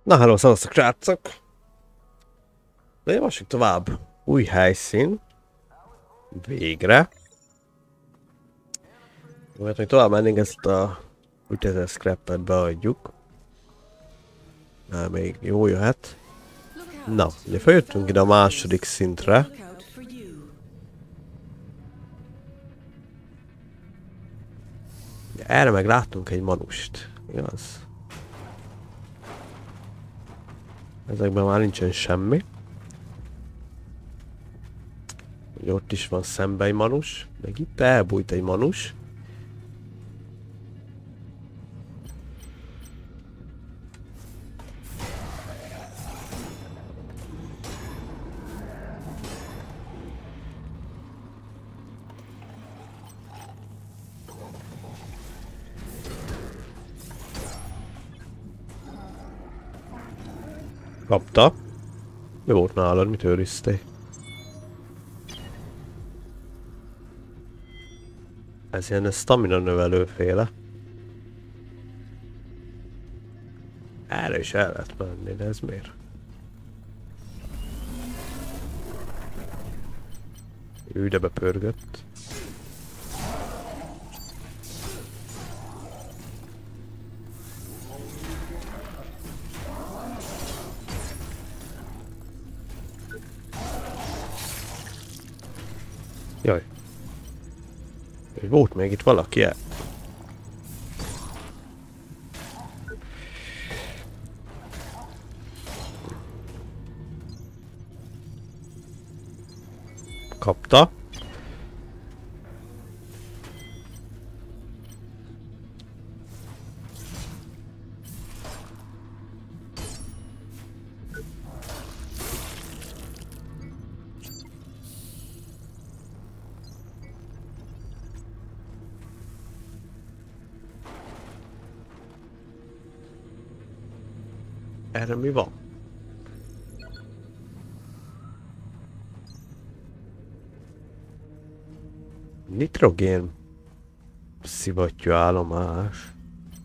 Na, hello, szavaztok, srácok! De javasljuk tovább. Új helyszín. Végre. Mert még tovább mennénk, ezt a 5000 scrappet beadjuk. Még jó jöhet. Na, ugye feljöttünk ide a második szintre. Erre meg láttunk egy manust. Igaz? Ezekben már nincsen semmi. Ugye ott is van szembe egy manus. Meg itt elbújt egy manus. Kapta. Mi volt nálad? Mit őriztél? Ez ilyen stamina növelőféle. Erre is el lehet menni, de ez miért? Ő ide bepörgött. Jaj. Volt még itt valaki el? Kapta. Erre mi van? Nitrogén szivattyú állomás.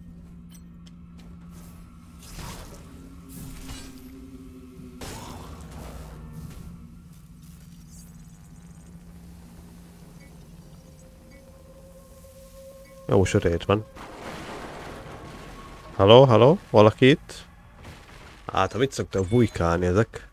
Jó, sötét van. Halló, halló? Valaki itt? Hát, ha mit szoktak bujkálni ezek?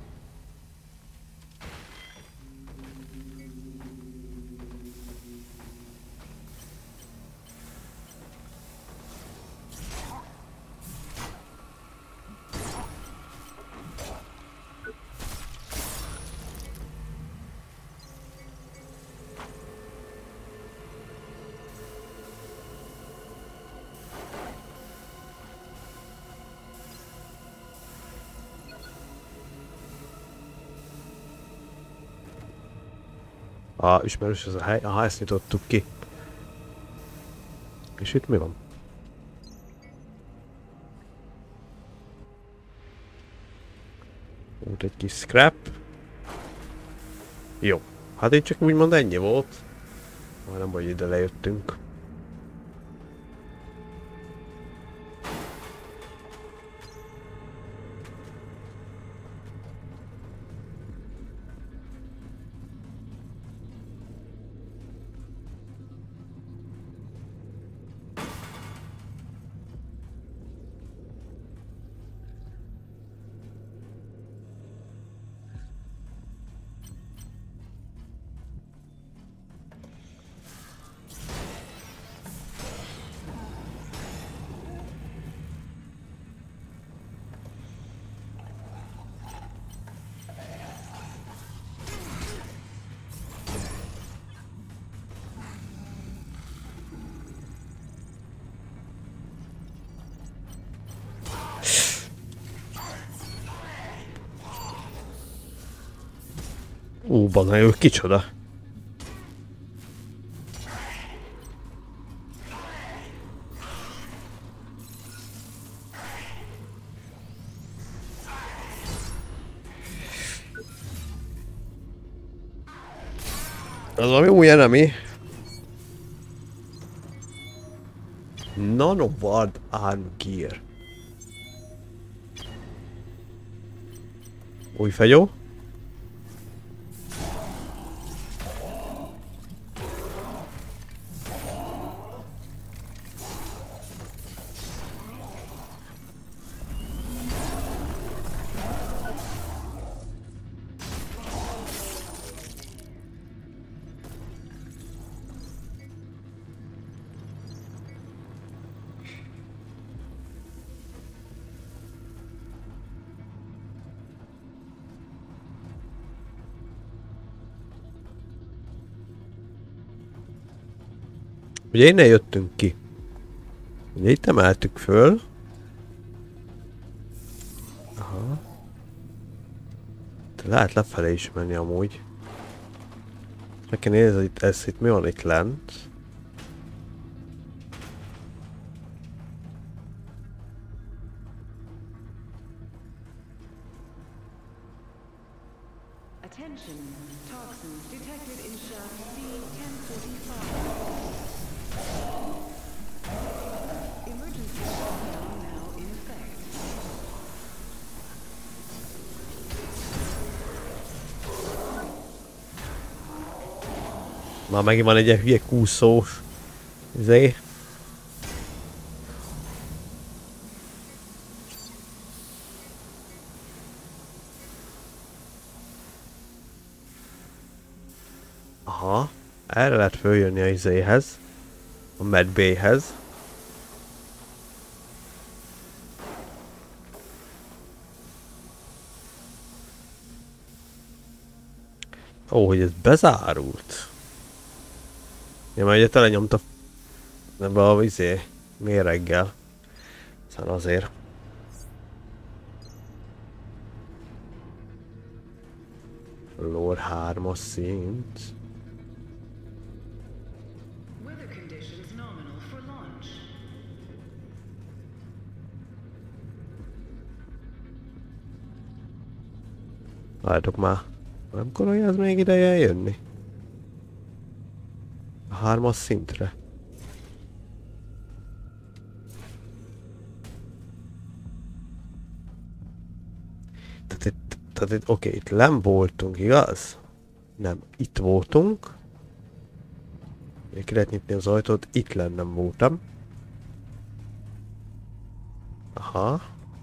Ismerős ez a hely. Aha, ezt nyitottuk ki. És itt mi van? Volt egy kis scrap. Jó. Hát itt csak úgymond ennyi volt. Már nem vagy ide lejöttünk. Bana, ő kicsoda? Az valami új enemy. Nanoward Arm Gear. Új fegyó. Ugye innen jöttünk ki. Ugye itt emeltük föl. Aha. De lehet lefelé is menni amúgy. Meg kell nézni, hogy ez itt mi van itt lent. Attention, toxins detected in shaft C-1045. Emergency shutdown now in effect. Már megint van egy ilyen hülye kúszós. Izé. Aha. Erre lehet följönni a izéhez. A medbayhez. Ó, hogy ez bezárult. Én már ugye telenyomta ebbe a izé méreggel. Szóval azért. Lore 3-as szint. Weather conditions nominal for launch. Várjátok már. Nem korolja ez még ideje jönni? A 3-as szintre. Tehát itt oké, itt nem voltunk, igaz? Nem, itt voltunk. Ki lehet nyitni az ajtót, itt nem voltam. Aha.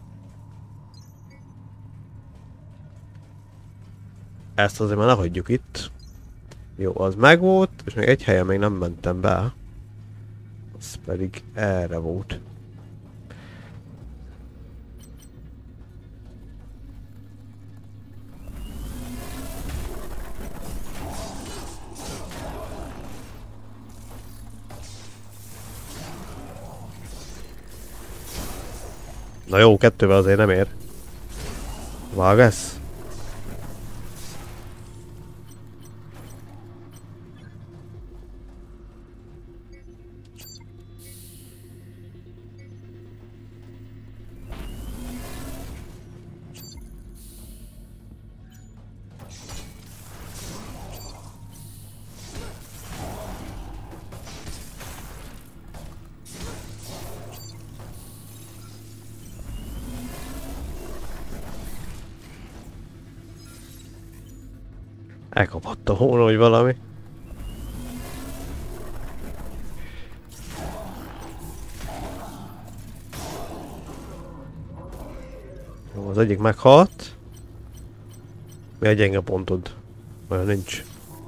Ezt azért már ne hagyjuk itt. Jó, az megvolt, és még egy helyen még nem mentem be. Az pedig erre volt. Na jó, kettővel azért nem ér. Vágesz? Elkaphatta volna, hogy valami. Jó, az egyik meghalt. Mi a gyenge pontod? Olyan nincs.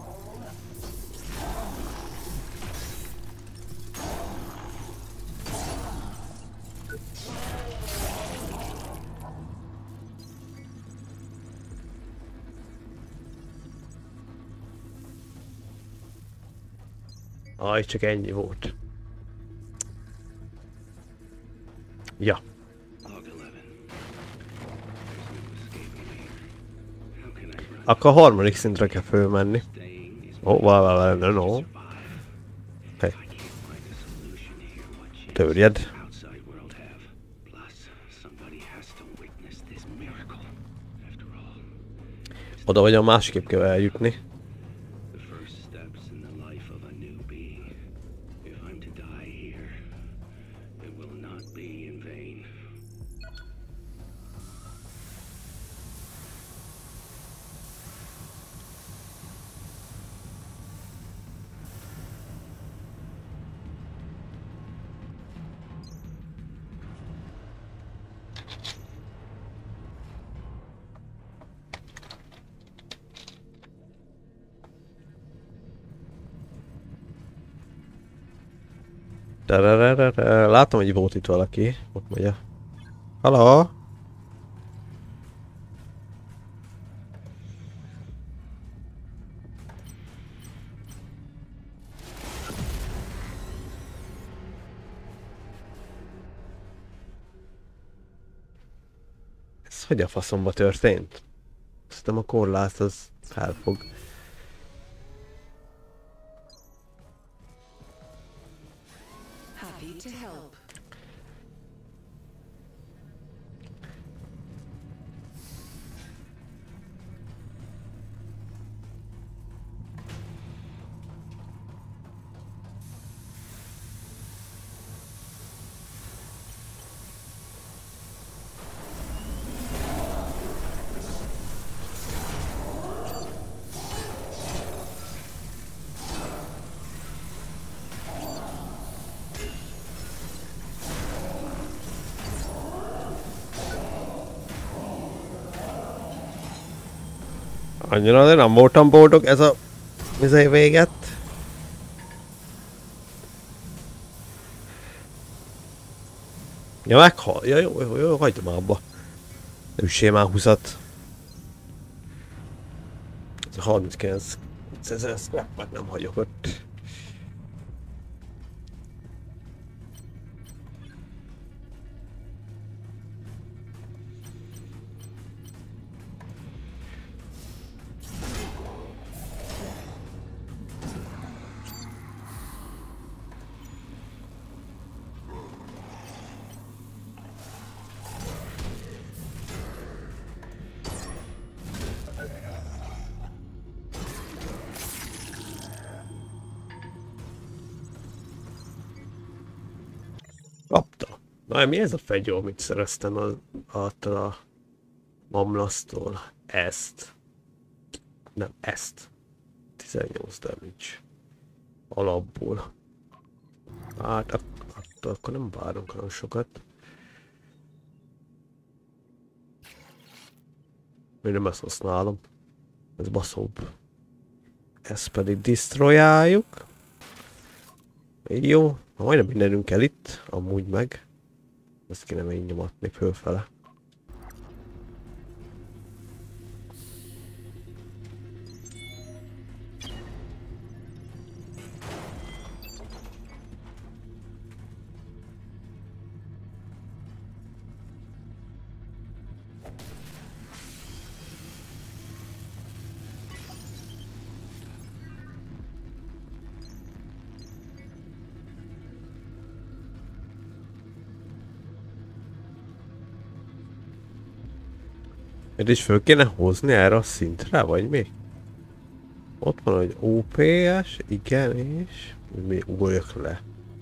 Ah, itt csak ennyi volt. Ja. Akkor a harmadik szintre kell fölmenni. Ó, no. Hey. Törjed. Oda vagy a másképp kell eljutni. Látom, hogy volt itt valaki. Ott megy a... Halló? Ez hogy a faszomba történt? Szerintem a korlát az elfog. Happy to help. Annyira de nem voltam boldog ez a... véget. Ja, meghal. Ja, jó, hagyd már abba. Üssél már 20-at. Ez a 39 ezer scrap-et nem hagyok ott. Kapta. Na, mi ez a fegyó, amit szereztem attól a mamlasztól? Ezt. Nem, ezt. 18 damage. Alapból. Hát, attól akkor nem várunk olyan sokat. Még nem ezt használom. Ez baszóbb. Ezt pedig destroyáljuk. Jó. Majdnem mindenünk el itt, amúgy meg. Ezt kéne még nyomatni fölfele. Ezt is föl kéne hozni erre a szintre, vagy mi? Ott van, hogy OPS, igen, és mi ugorjak le.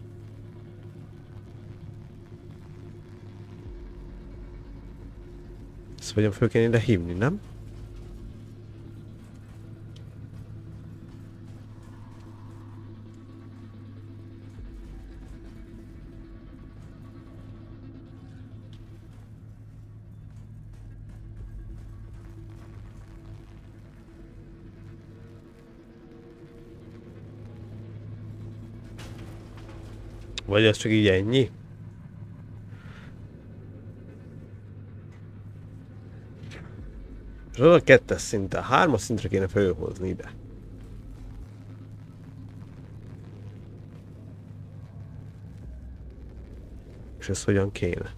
Ezt vagyom föl kéne ide hívni, nem? Vagy ez csak így ennyi? És az a kettes szinten, hármas szintre kéne fölhozni ide. És ez hogyan kéne?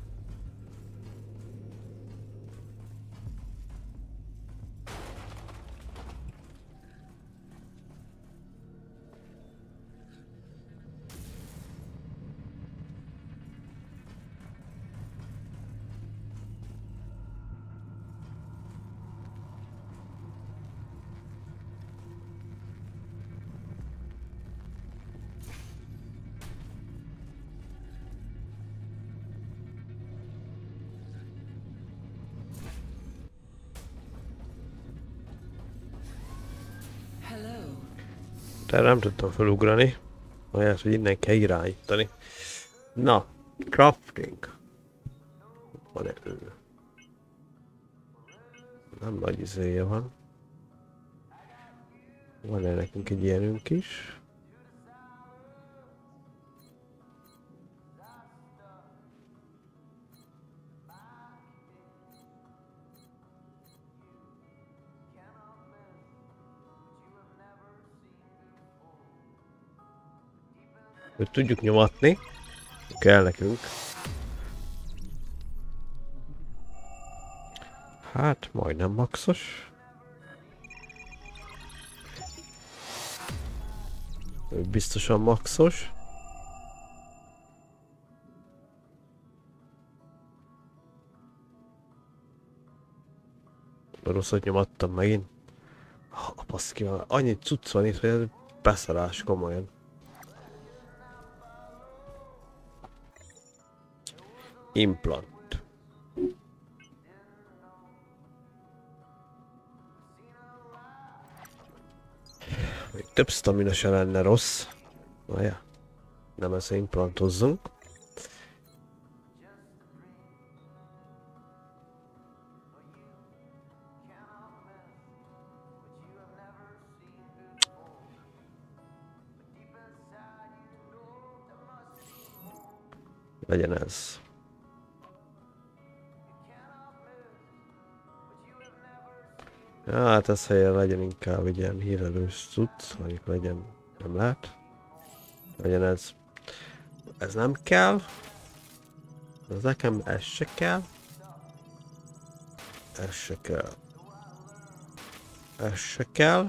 De nem tudtam felugrani. Olyan, hogy innen kell irányítani. Na, crafting. Van-e ő? Nem nagy izéje van. Van-e nekünk egy ilyenünk is? hogy tudjuk nyomatni. Kell nekünk. Hát, majdnem maxos. Ő biztosan maxos. Rosszat nyomattam megint. A baszki van. Annyi cucc van itt, hogy ez beszarás komolyan. Implant. Még több stamina se lenne rossz. Várjál. Nem ezt implantozzunk. Legyen ez. Ja, hát ez helyen legyen inkább egy ilyen hírelős cucc, mondjuk legyen, nem lehet. Legyen ez. Ez nem kell. Ez nekem ez se kell. Ez se kell. Ez se kell.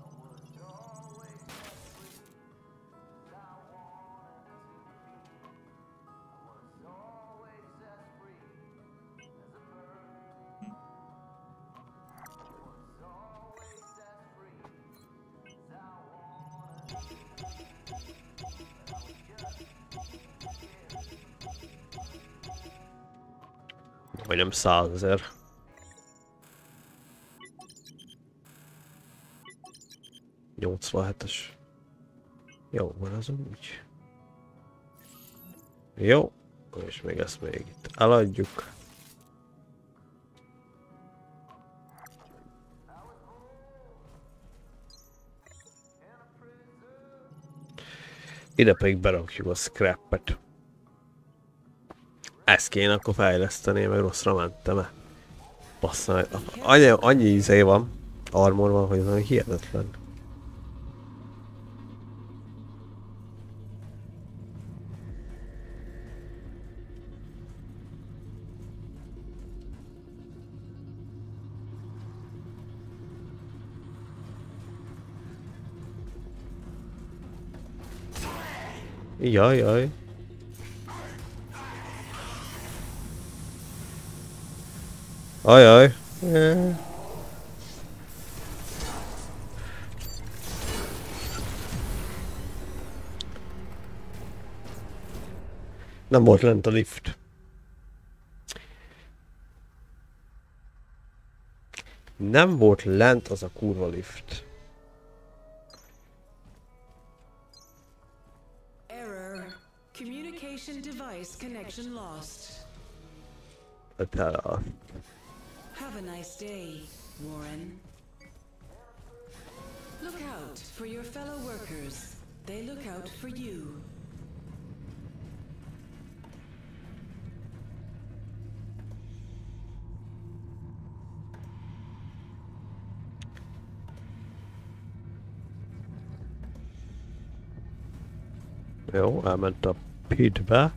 Majdnem 100 000. ...87-es. Jó, van az úgy. Jó. És még ezt még itt eladjuk. Ide pedig berakjuk a scrap-et. Ezt kéne akkor fejleszteni, meg rosszra mentem-e. Bassza, annyi izé van, armor van, hogy az hihetetlen. Jaj, jaj. Ajaj. Nem volt lent a lift. Nem volt lent az a kurva lift. Error. Communication device connection lost. Have a nice day, Warren. Look out for your fellow workers. They look out for you. Jó, elment a pitbe.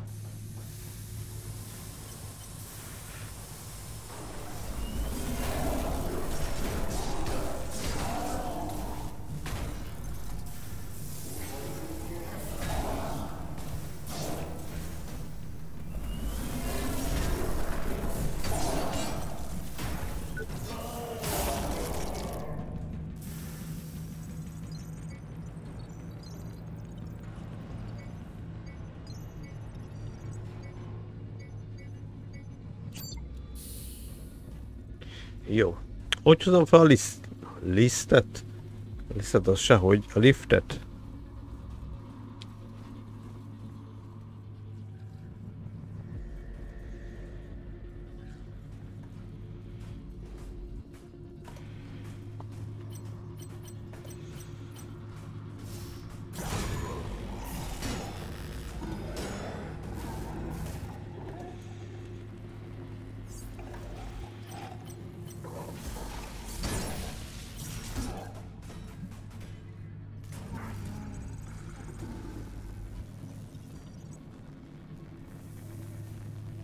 Jó. Hogy tudom fel a listet? A listet az sehogy, a liftet.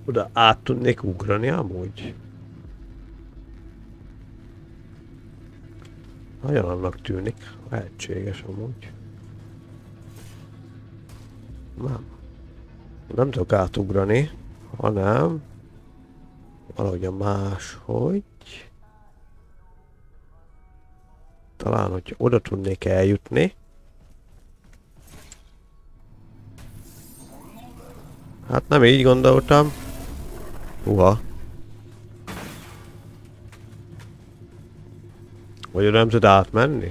Oda át tudnék ugrani amúgy? Nagyon annak tűnik. Lehetséges amúgy. Nem. Nem tudok átugrani, hanem valahogy máshogy. Talán, hogy oda tudnék eljutni. Hát nem így gondoltam. Uha. Vagy oda nem tud átmenni?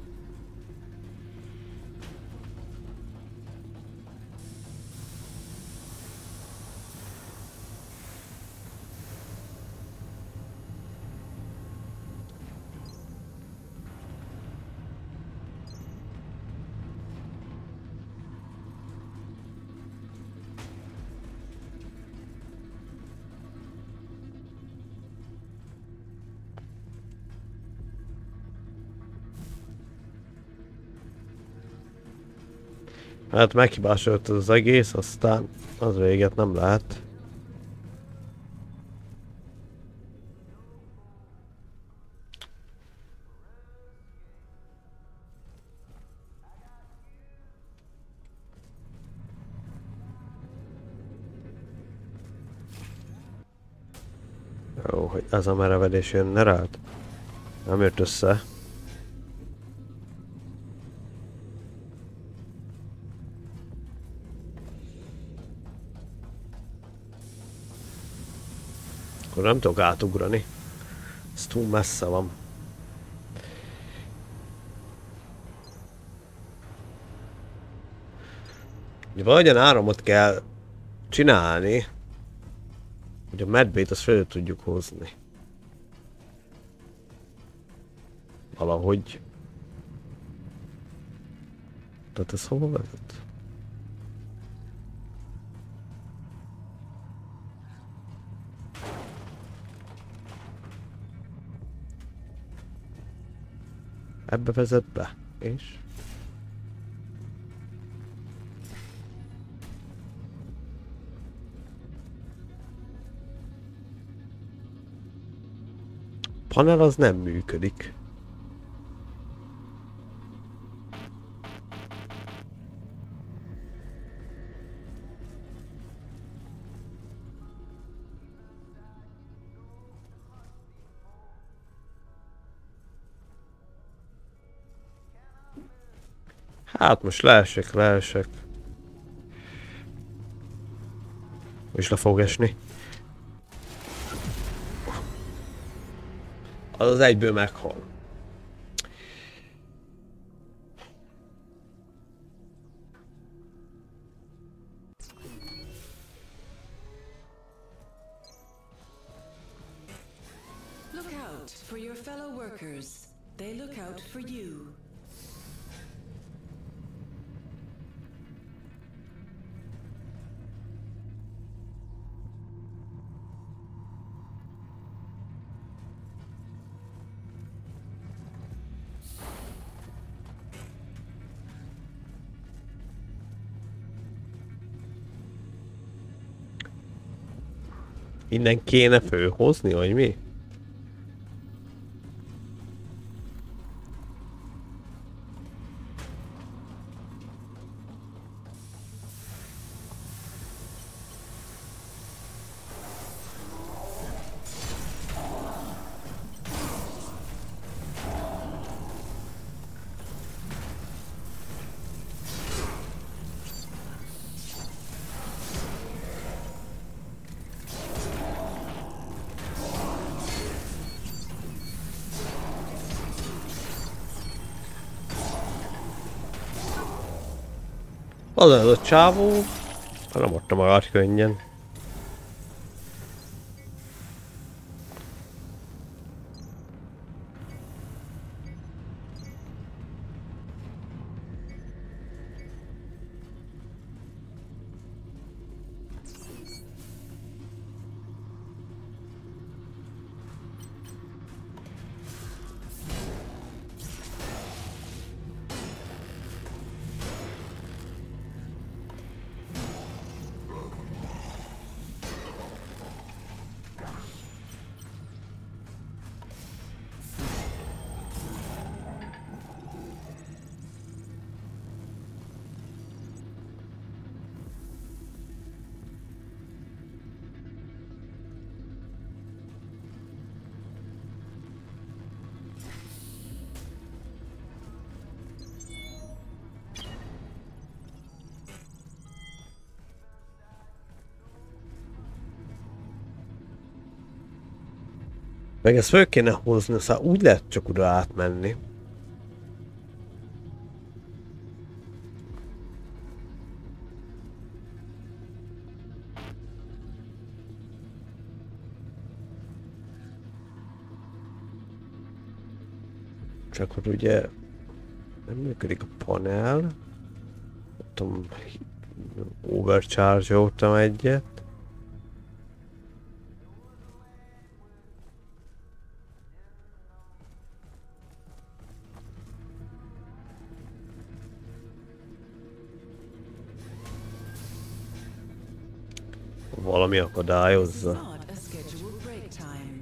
Hát meghibásodott az egész, aztán az véget nem lehet. Jó, hogy ez a merevedés jönne rád. Nem jött össze. Akkor nem tudok átugrani. Ez túl messze van. Valahogyan áramot kell csinálni, hogy a medbét azt fel tudjuk hozni. Valahogy. Tehát ez hova vezet? Ebbe vezet be, és? Panel az nem működik. Hát most leesek. És le fog esni. Az egyből meghal. Look out for your fellow workers. They look out for you. Innen kéne fölhozni, vagy mi? Az a csávó, nem adta magát könnyen. Meg ezt föl kéne hozni, szóval úgy lehet csak oda átmenni. Csak hogy ugye nem működik a panel. Nem tudom, overcharge-oltam egyet. Valami akadályozza. Not a scheduled break time.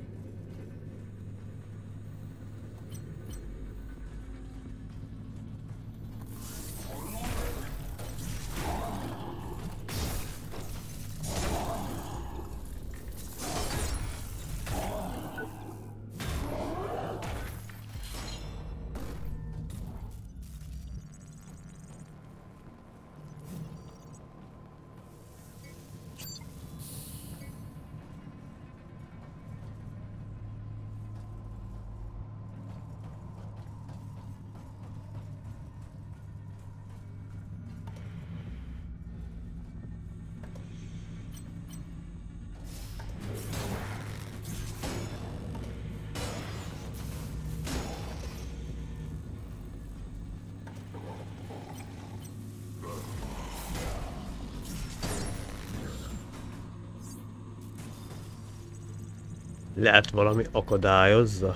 Lehet valami akadályozza?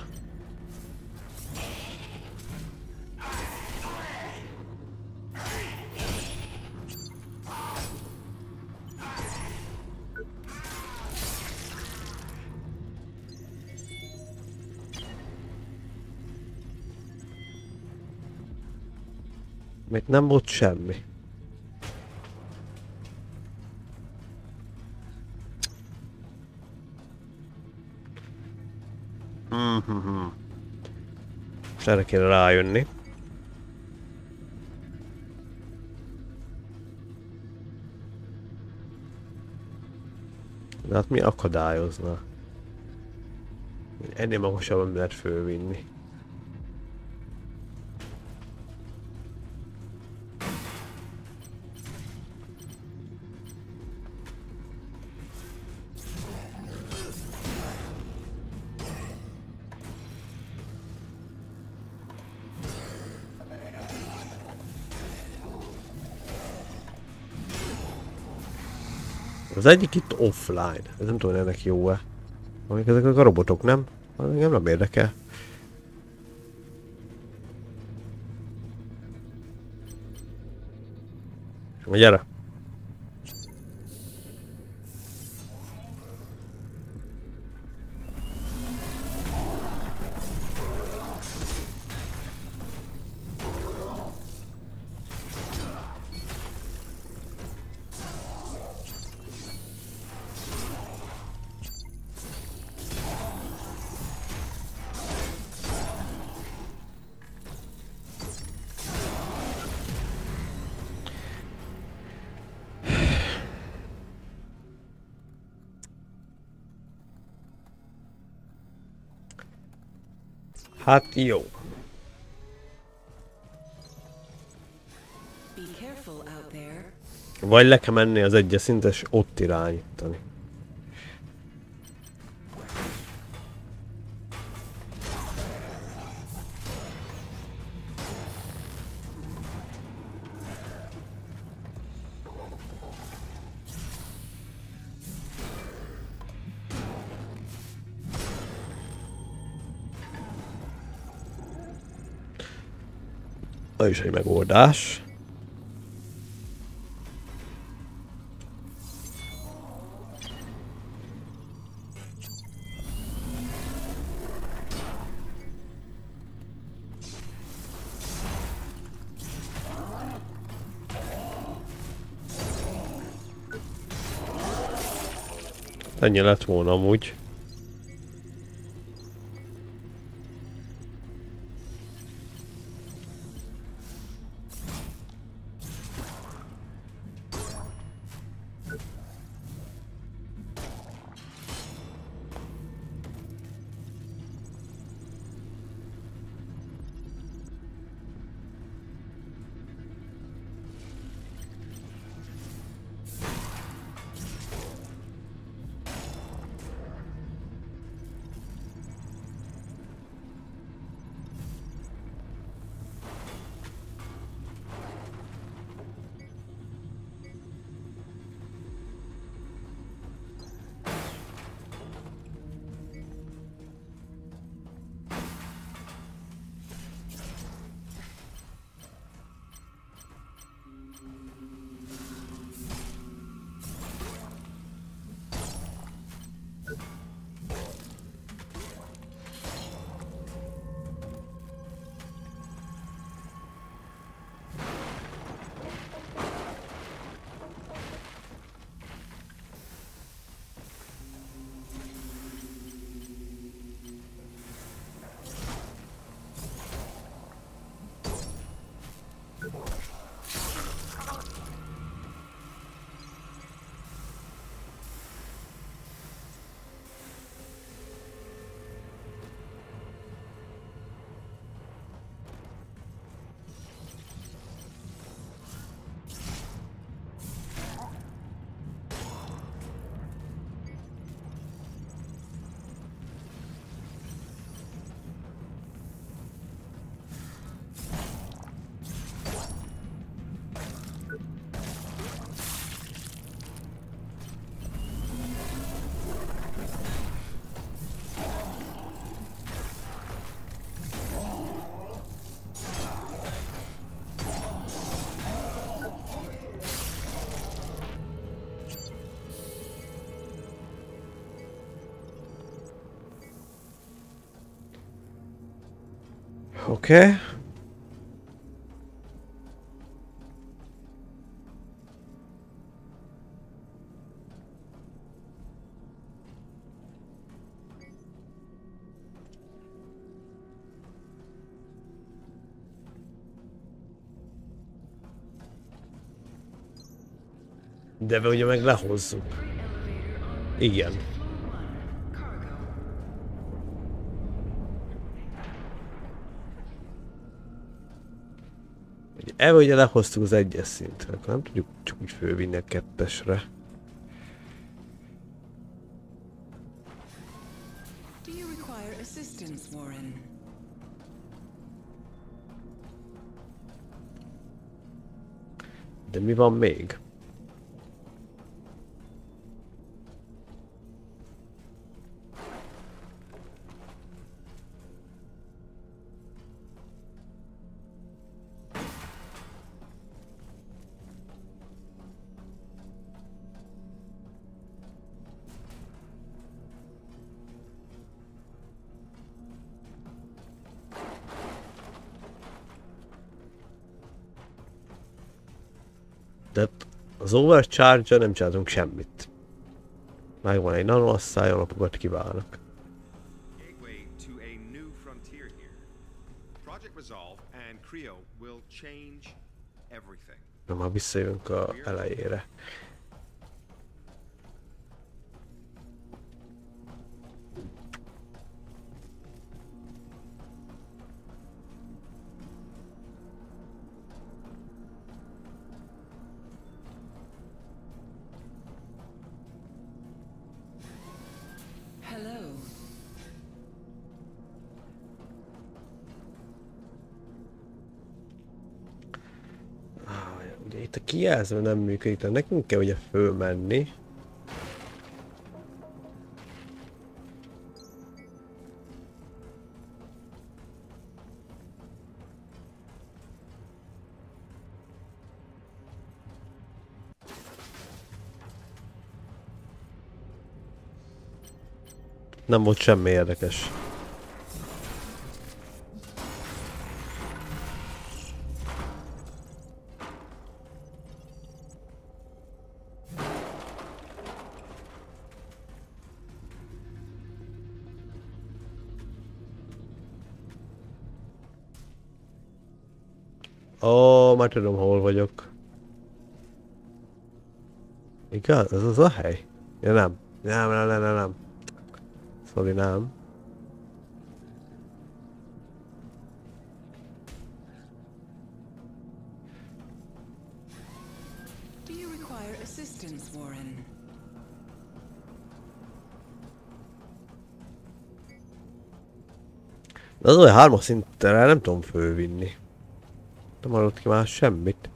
Még nem volt semmi. Most erre kéne rájönni. De hát mi akadályozna? Ennél magasabban lehet fölvinni. Az egyik itt offline. Ez nem tudom, ennek jó-e. Amik ezek a robotok, nem? Engem nem érdekel. Gyere! Hát jó. Be careful out there. Vagy le kell menni az egyes szintes, ott irányítani. Az is egy megoldás. Ennyi lett volna amúgy. Oké. De ugye meg lehozzuk. Igen. Elve ugye lehoztuk az egyes szintre, akkor nem tudjuk csak úgy fölvinni a kettesre. Do you require assistance, Warren? De mi van még? De az overcharge-a nem csinálunk semmit. Megvan egy nanoasszály, alapokat kiválnak. Gateway to a new frontier here. Project Resolve and Creo will change everything. Na már visszajövünk a elejére. Hello. Ugye itt a kijelző nem működik, de nekünk kell ugye fölmenni. Nem volt semmi érdekes. Ó, már tudom, hol vagyok. Igaz? Ez az a hely? Ja, nem. Nem. Sorry, nem. Do you require assistance, Warren? De az olyan 3-as szintre nem tudom fölvinni. Nem adott ki már semmit.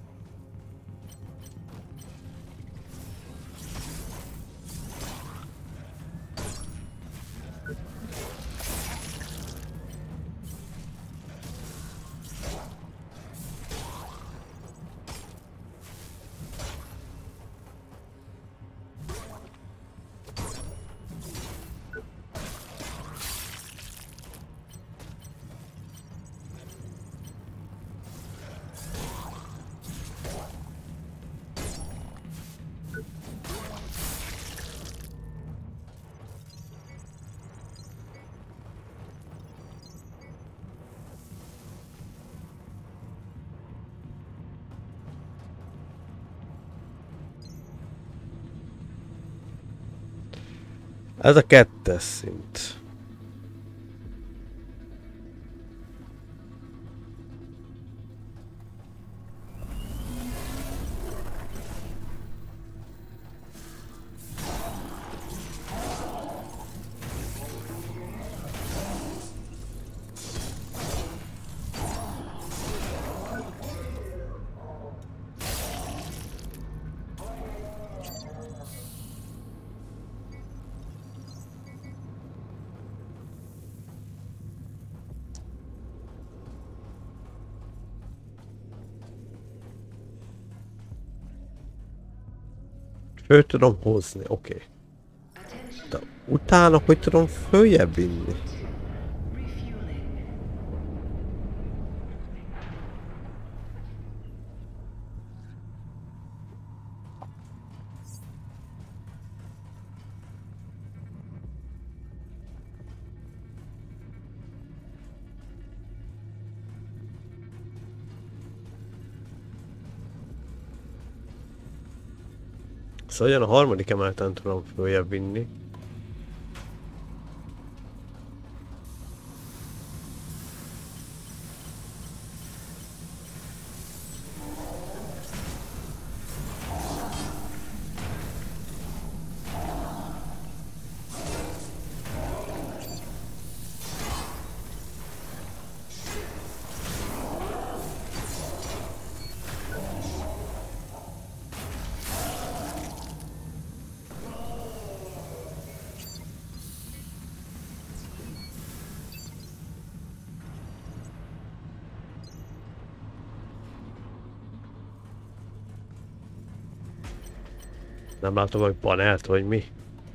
Ez a 2-es szint. Föl tudom hozni, oké. De utána hogy tudom följebb vinni? Szóval a harmadik emeleten tudom följebb vinni. Nem látom, hogy panelt, vagy mi?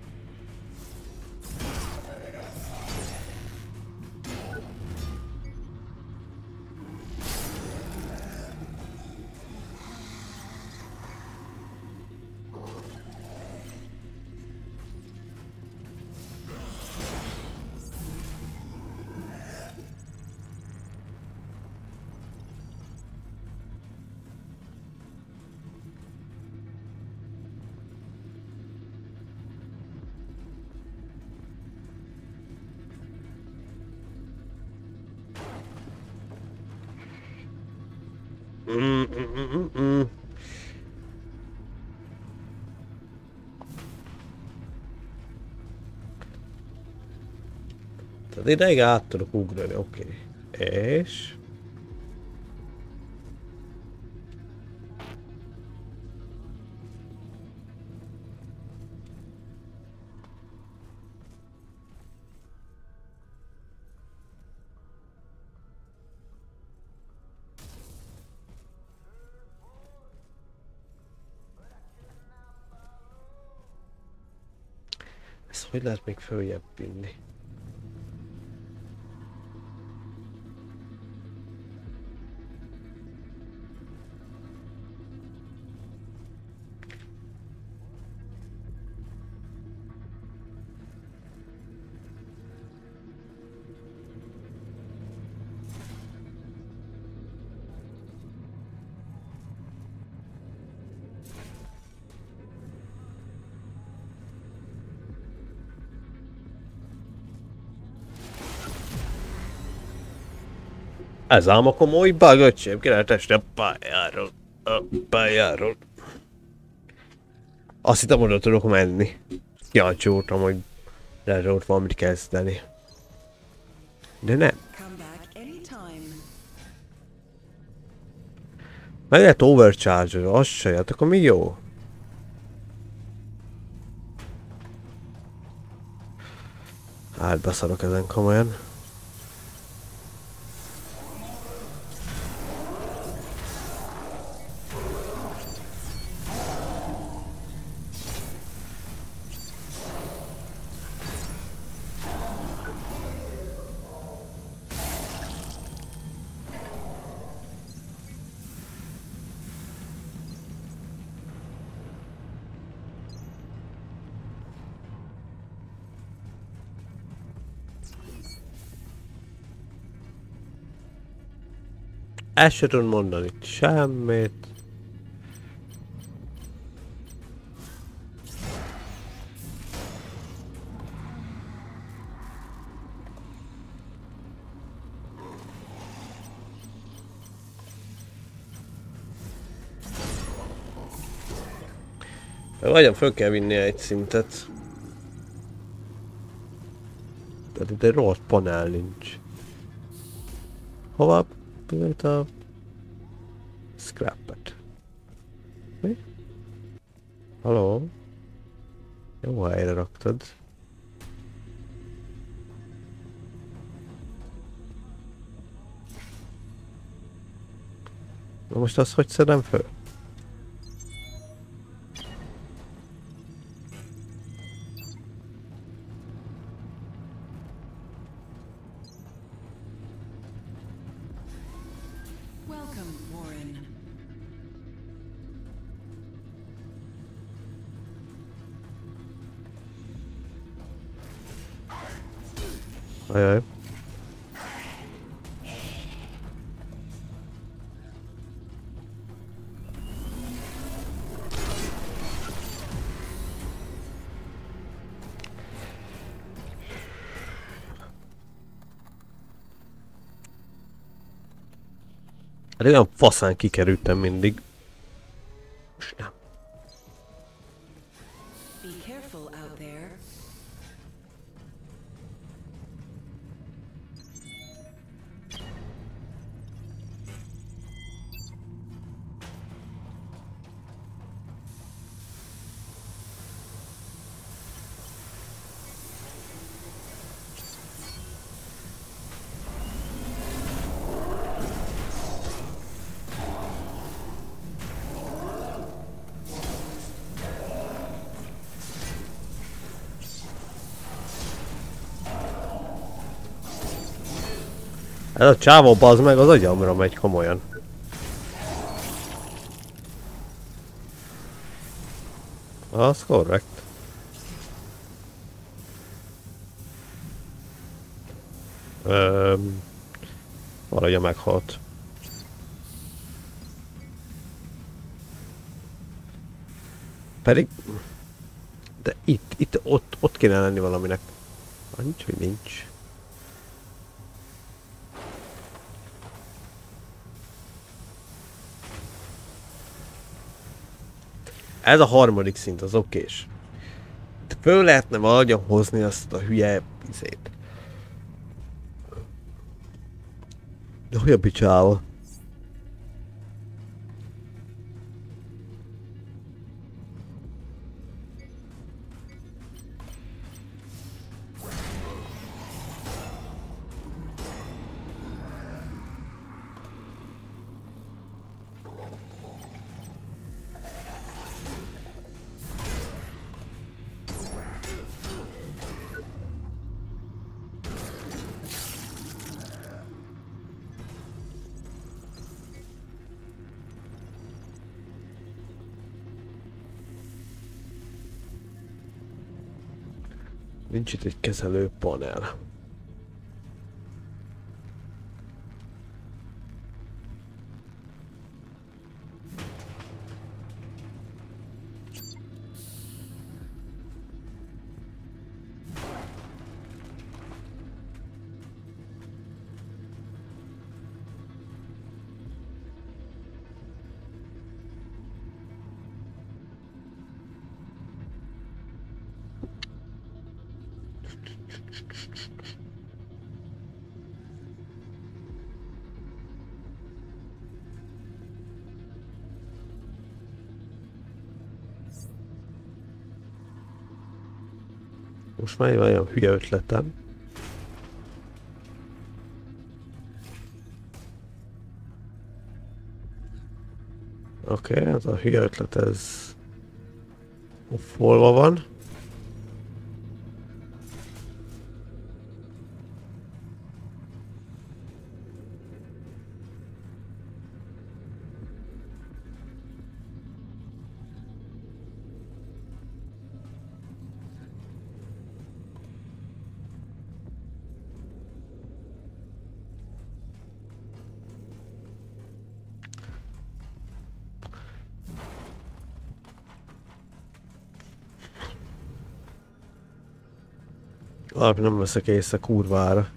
Tehát ideig át tudok ugrani, oké. És... ezt hogy lehet még följebb vinni? Ez ám a komoly bug, öcsém, ki lehet esni a pályáról. Azt hittem, oda tudok menni. Kíváncsi voltam, hogy lehet ott valamit kezdeni. De nem. Meg lehet overcharge-olni, az se jött, akkor mi jó? Hát beszarok ezen komolyan. Ezt se tudom mondani semmit. Vagyan föl kell vinni egy szintet. Tehát itt egy rohadt panel nincs. Hova? Pillanat a scrap-et. Mi? Halló? Jó helyre raktad. Na most azt hogy szedem föl? Ajaj. Hát olyan faszán kikerültem mindig. Most nem. Be careful out there. Ez a csávó bazd meg, az agyamra megy komolyan. Az korrekt. Valahogy meghalt. Pedig... De itt, ott kéne lenni valaminek. Nincs, hogy nincs. Ez a harmadik szint, az okés. Föl lehetne valahogyan hozni azt a hülye izét. De hogy a picsába? Nincs itt egy kezelő panel. Most már olyan hülye ötletem. Oké, ez a hülye ötlet, ez... Offolva van. Valami nem veszek észre kurvára.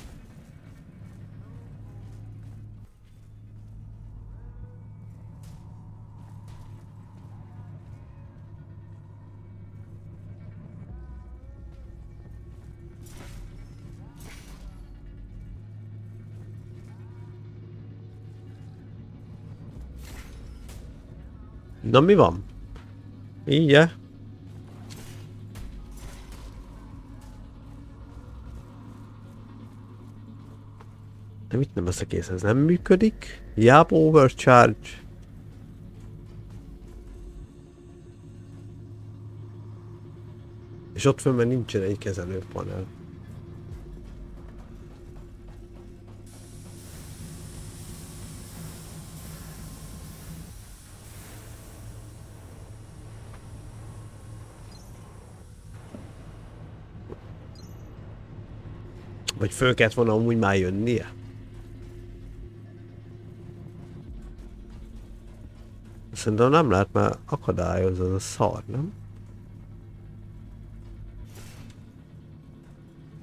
Na mi van? Így-e? De mit nem veszek észre? Ez nem működik? Yap, overcharge. És ott fönn mert nincsen egy kezelőpanel. Vagy föl kellett volna amúgy már jönnie? Szerintem nem lehet, mert akadályoz az a szar, nem?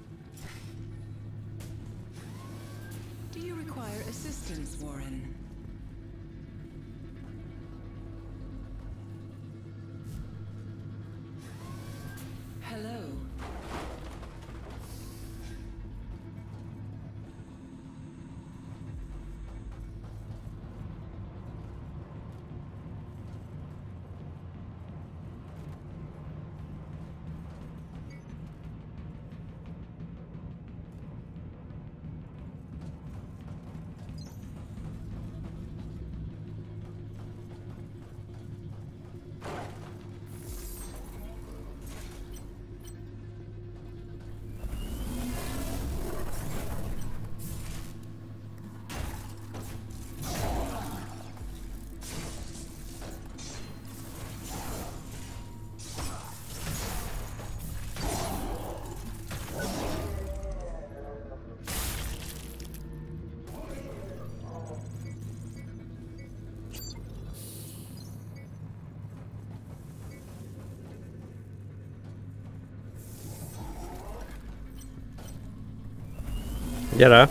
Do you require assistance, Warren? Gyere!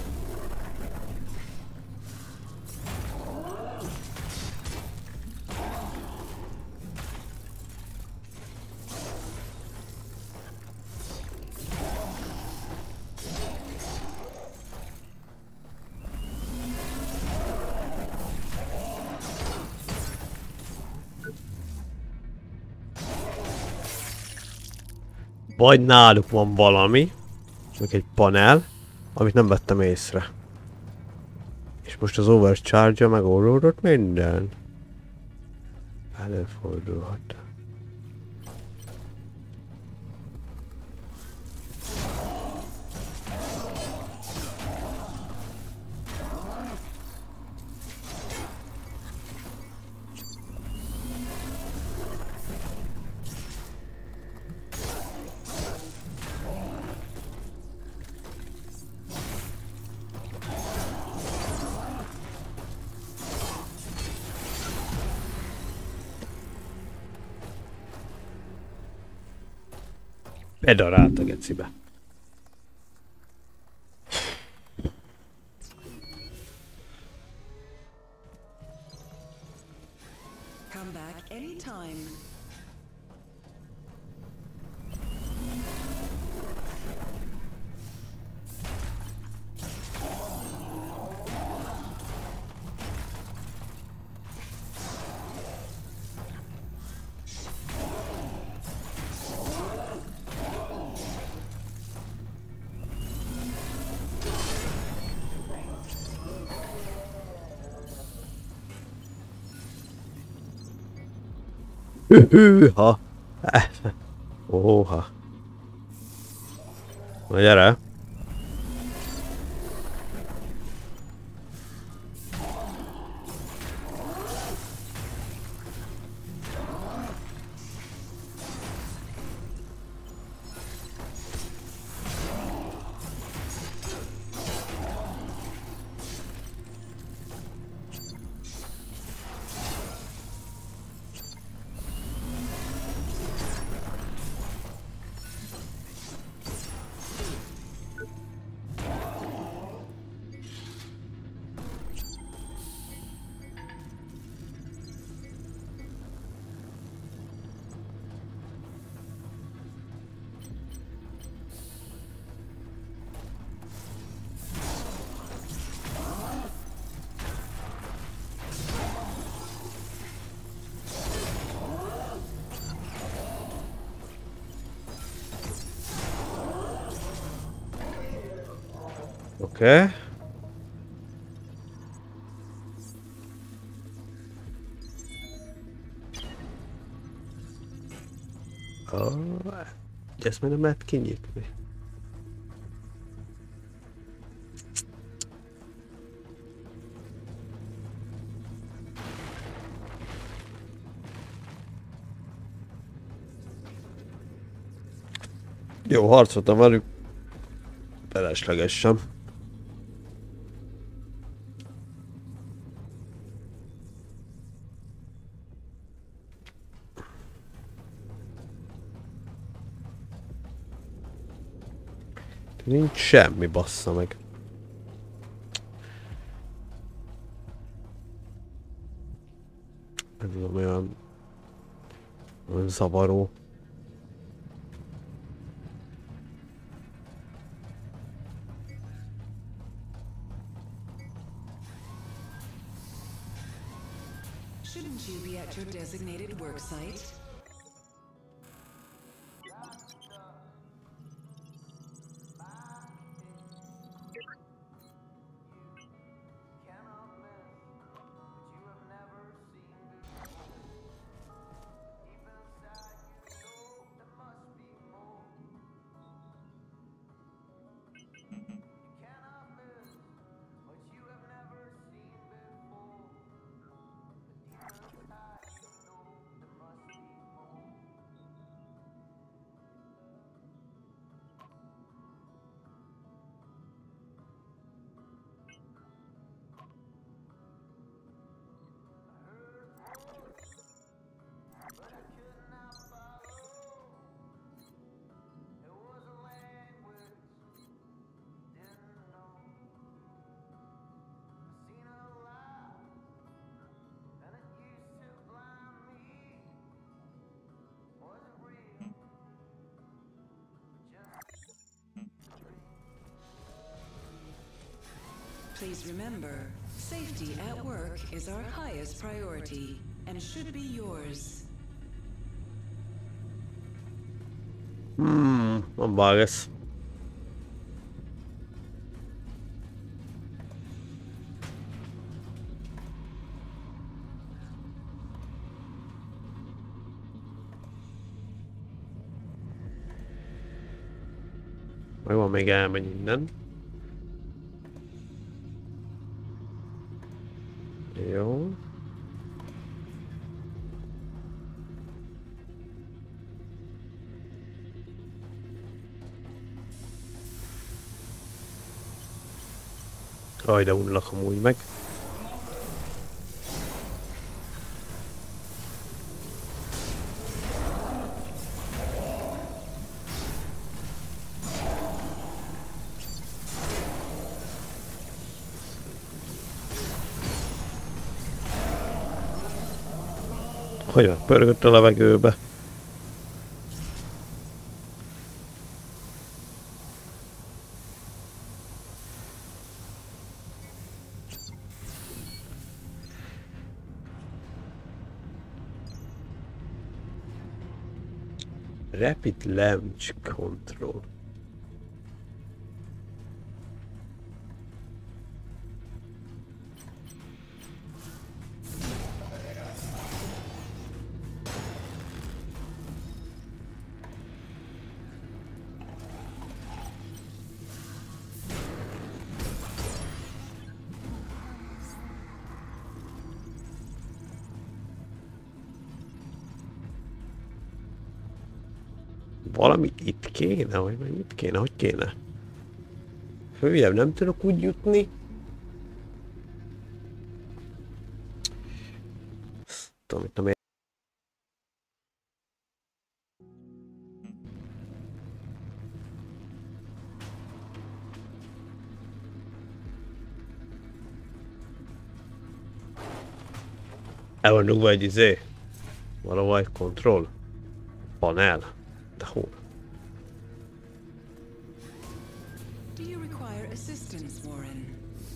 Vagy náluk van valami, csak egy panel, amit nem vettem észre. És most az overcharge-ja megoldódott minden. Előfordulhat. Bedarált a gecibe. Come back anytime. Hűha! Óha! Na gyere! Oké. Ezt már nem lehet kinyitni. Jó, harcoltam velük. Feleslegesen. Nincs semmi, bassza meg. Ez olyan zavaró. Shouldn't you be at your designated work site? Please remember, safety at work is our highest priority and should be yours. Non vágesz. Meg van, még elmegy innen. Jó. Aj, de unlak amúgy meg. Hogy megpörgött a levegőbe. Rapid launch control. Valami itt kéne, vagy mit kéne, hogy kéne? Följebb nem tudok úgy jutni. Tudom, itt nem ér... El van dugva egy izé. Valahol egy control panel. De hol? Do you require assistance, Warren?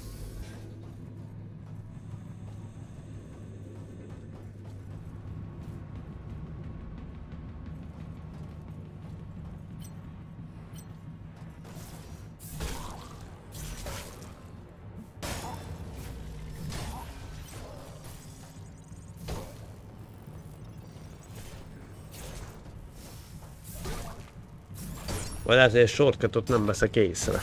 Vagy ezért shortcutot nem veszek észre.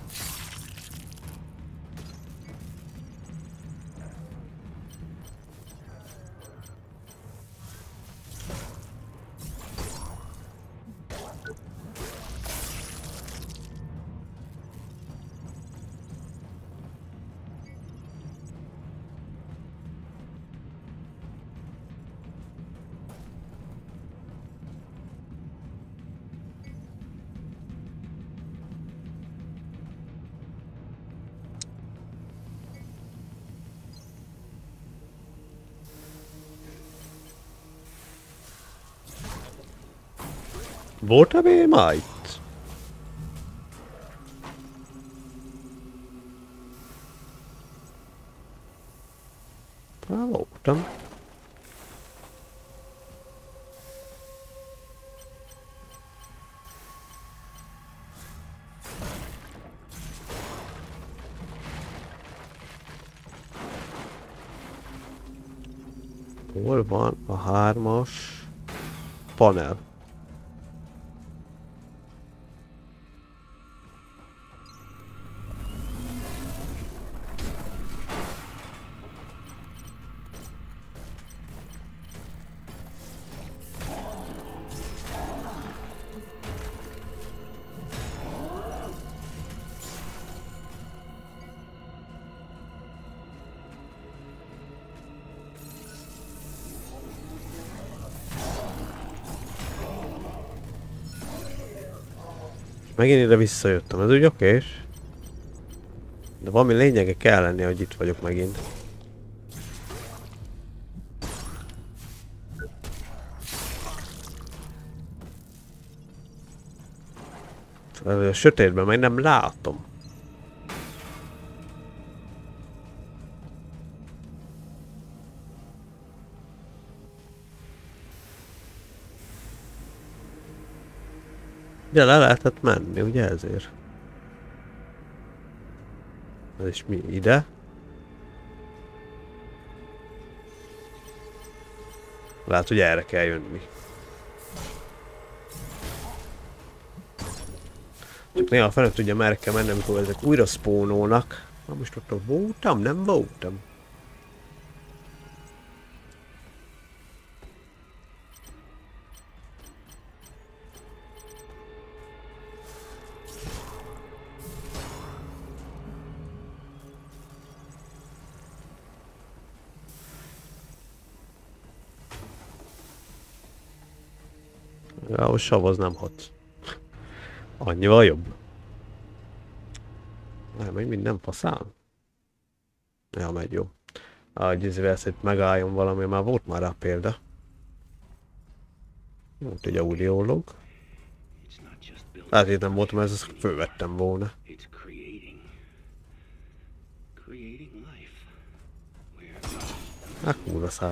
Voltam én már itt? Voltam. Hol van a 3-as panel? Megint ide visszajöttem, ez úgy okés. De valami lényege kell lenni, hogy itt vagyok megint. A sötétben meg nem látom. Ide le lehetett menni, ugye ezért? Ez is mi? Ide? Lehet, hogy erre kell jönni. Csak néha fel nem tudja, merre kell menni, amikor ezek újra spónolnak. Na most ott voltam? Nem voltam. Ja, a sav az nem hat. Annyival jobb. Nem, még minden faszán. Ja, megy jó. Ahogy ezért itt megálljon valami, már volt már rá példa. Volt egy audiolog. Hát itt nem voltam, ezt fölvettem volna. Hát kurva szár.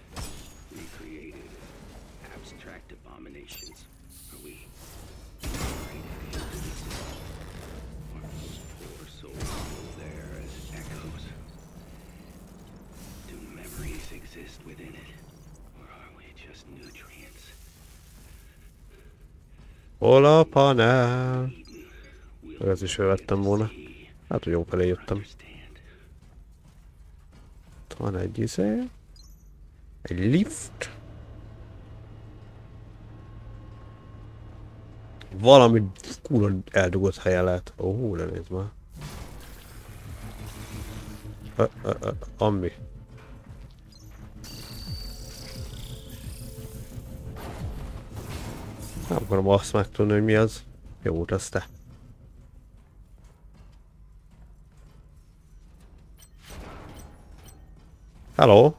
Hol a panel? Ezt is felvettem volna. Hát, hogy jó felé jöttem. Itt van egy izé. Egy lift. Valami kurva eldugott helye lehet. Ó, de nézd már. Ami. Nem akarom azt megtudni, hogy mi az. Jó, az te. Hello?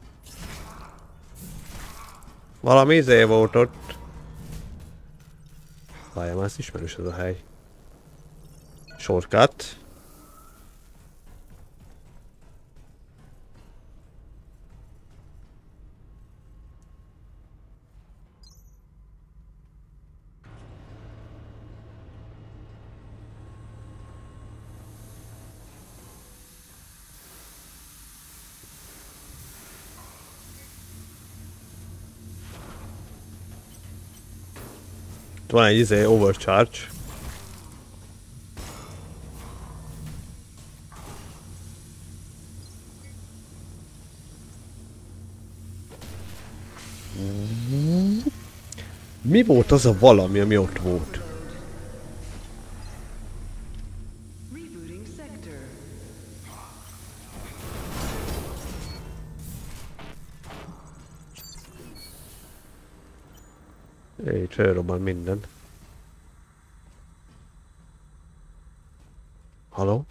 Valami izé volt ott. Várjál, már ez ismerős ez a hely. Shortcut. Van egy izé overcharge. Mi volt az a valami, ami ott volt? Rebooting sector. Itt felrobban minden. Halló?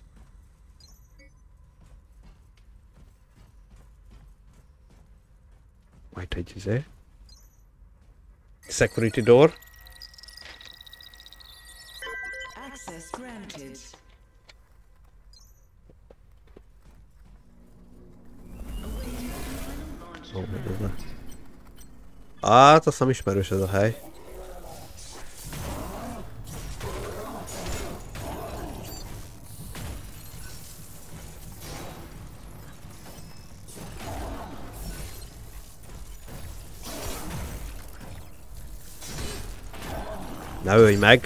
Majd egy izé. Security door. Access granted. Oh, hát, azt nem ismerős ez a hely. Ne ölj meg!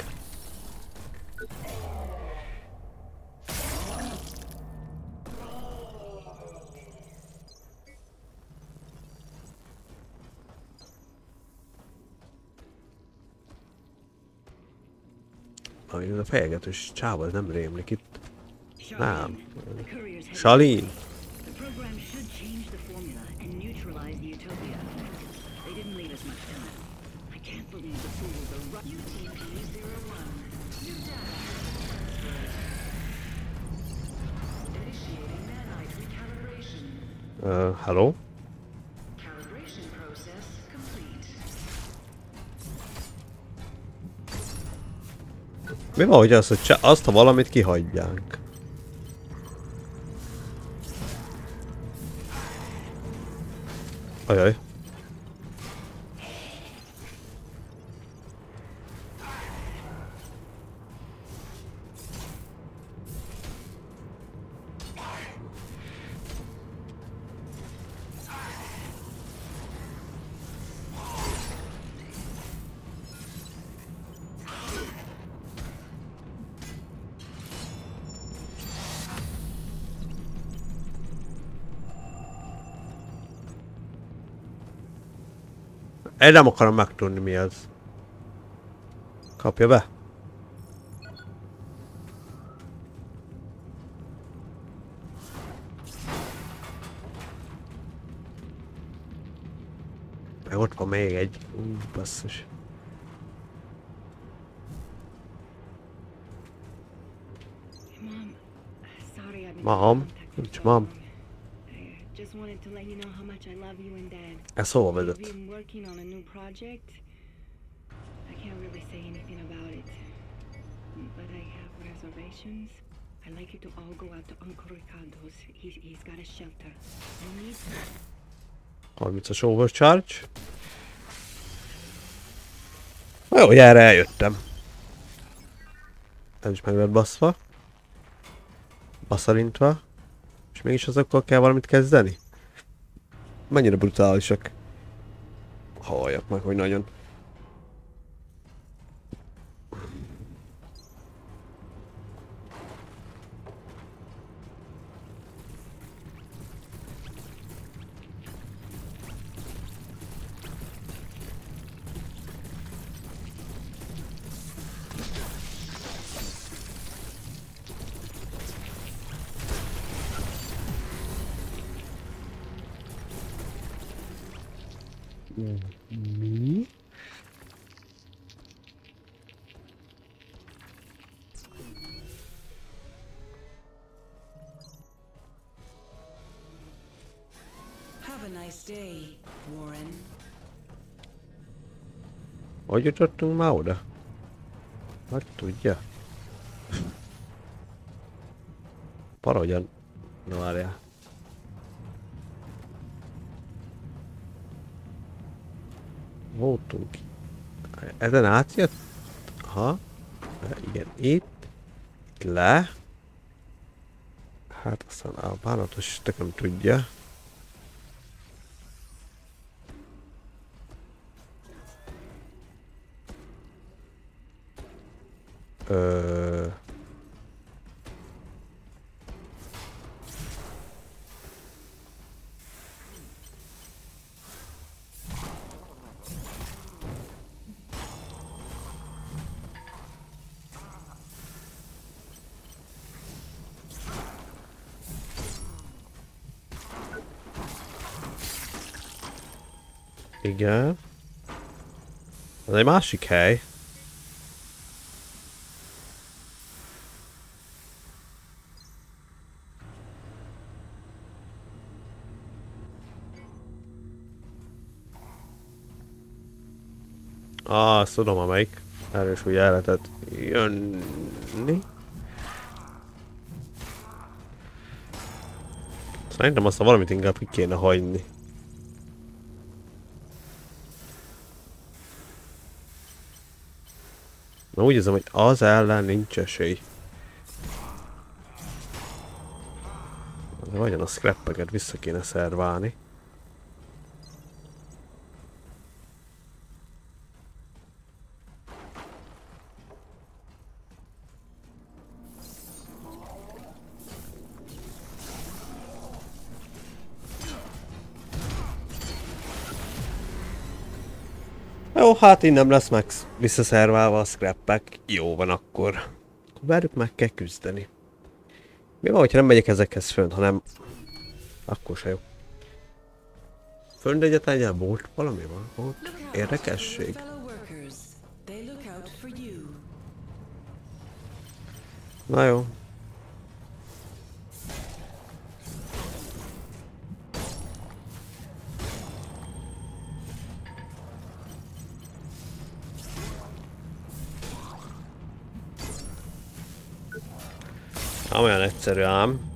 Ez a fejegetős csáva, ez nem rémlik itt. Nem. Charlene! The program should change the formula and neutralize the utopia. They didn't leave us much time. I can't believe the fools are running. UTP-01. New data. Initiating nanite recalibration. Hello? Calibration process complete. Mi van, hogy az, hogy azt a valamit kihagyjánk? Ajaj. Én nem akarom megtudni mi az. Kapja be. Meg ott van még egy. Basszus. Mom, sorry I've been Mom? contacting Nincs so mom. long. I just wanted to let you know how much I love you and Dad. Ez hova We've vezet? been working on a new project. I can't really say anything about it, but I have reservations. I'd like you to all go out to Uncle Ricardo's. He's got a shelter. You need 30-as overcharge. Na jó, erre eljöttem. Ez is meg lett baszva. Baszalintva. És mégis azokkal kell valamit kezdeni? Mennyire brutálisak. Halljak meg, hogy nagyon. Mi? Have a nice day, Warren. Hogy jutottunk már oda? Hogy tudja? Parodjan. Na várjál. Voltunk. Ezen átjött? Aha. Igen, itt. Itt le. Hát aztán a bánatos tököm tudja. Igen. Ez egy másik hely. Azt tudom amelyik. Erről is úgy el lehetett jönni. Szerintem azt a valamit inkább ki kéne hagyni. Na úgy érzem, hogy az ellen nincs esély. De vagyon a scrappeket vissza kéne szerválni. Jó, hát így nem lesz meg visszaszerválva a scrappek. Jó van akkor. Velük meg kell küzdeni. Mi van, hogyha nem megyek ezekhez fönt, hanem... Akkor se jó. Fönt egyáltalán volt valami van? Volt Look out, érdekesség? fellow workers. They look out for you. Na jó. Nem olyan egyszerű ám.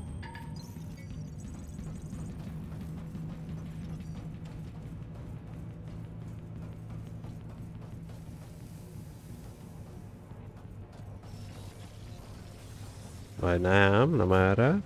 Vagy nem, nem erre.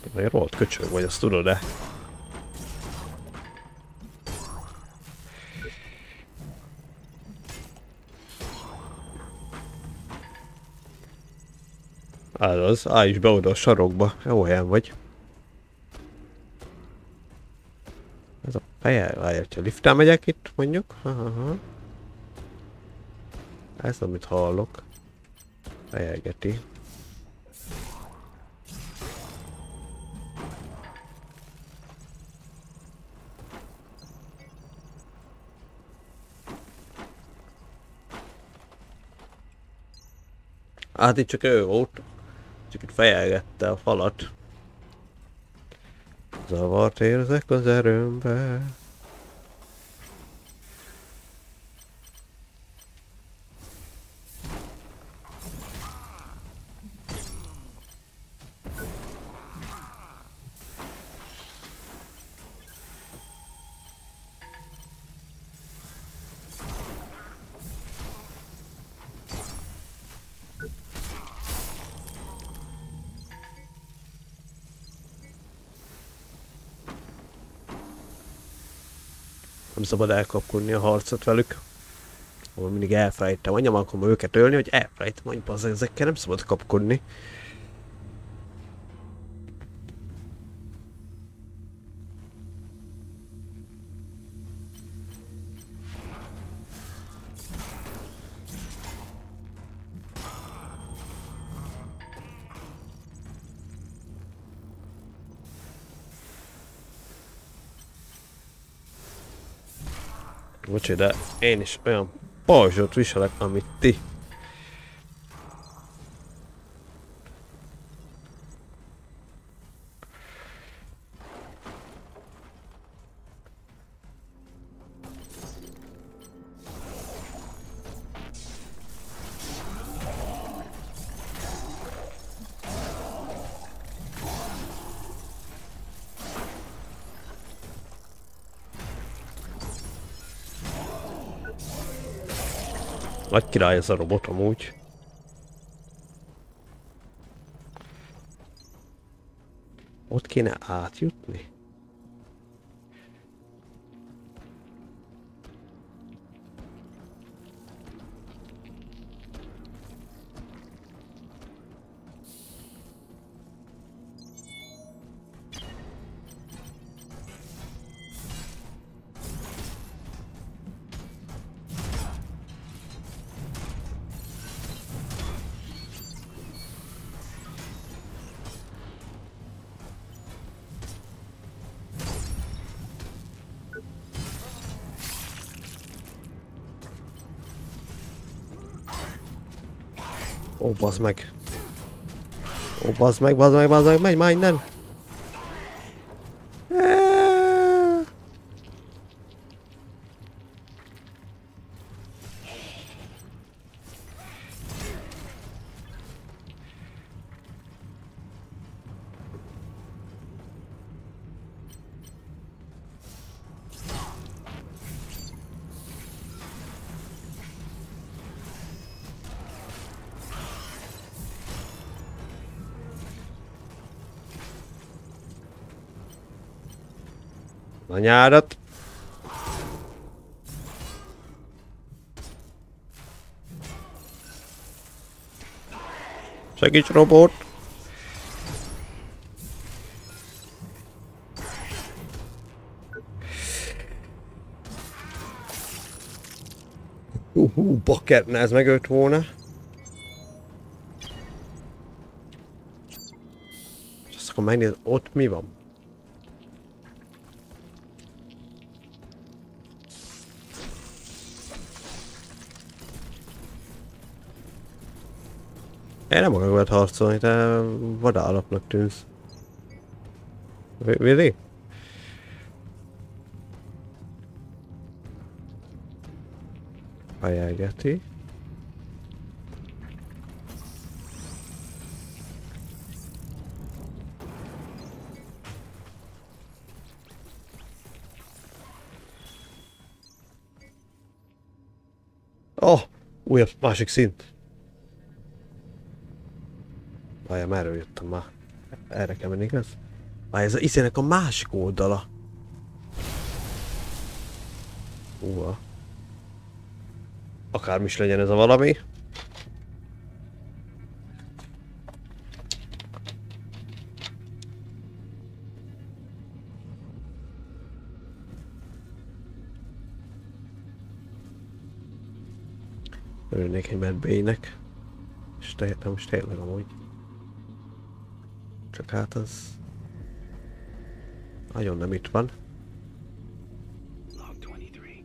Vagy rohadt köcsög vagy, azt tudod-e? Az, állj is be oda a sarokba. Jó helyen vagy. Ez a feje, várjál, ha lifttel megyek itt, mondjuk. Aha. Ez, amit hallok. Fejelgeti. Hát itt csak ő volt. Csak itt fejelgette a falat. Zavart érzek az erőmbe. Nem szabad elkapkodni a harcot velük. Ahol mindig elfelejtem. Anyám akarom őket ölni, hogy elfelejtem, hogy ezekkel nem szabad kapkodni. Bocsi, de én is olyan pajzsot viselek, amit ti. Nagy király ez a robot amúgy. Ott kéne átjutni? Ó, bazd meg. Ó, bazd meg, megy már innen. Anyárat. Segíts, robot! Bakker, ne ez megölt volna. És azt akkor megnézed, ott mi van? Én nem akarok veled harcolni, te vadállatnak tűnsz. Really? Fejelgeti. Oh! Újabb másik szint. Várjál, merről jöttem már. Erre kell menni, igaz? Ez a izének a másik oldala. Akármi is legyen ez a valami. Örülnék egy Mad Bay-nek. És most tényleg amúgy. Csak hát az... nagyon nem itt van. Log 23.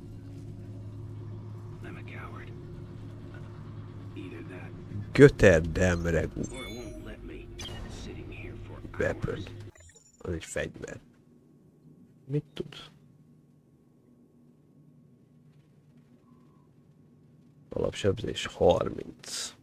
I'm a coward. Either that Götterdamregú or it won't let me. Sitting here for weapon. hours. Az egy fegyver. Mit tud? Alapsebzés 30.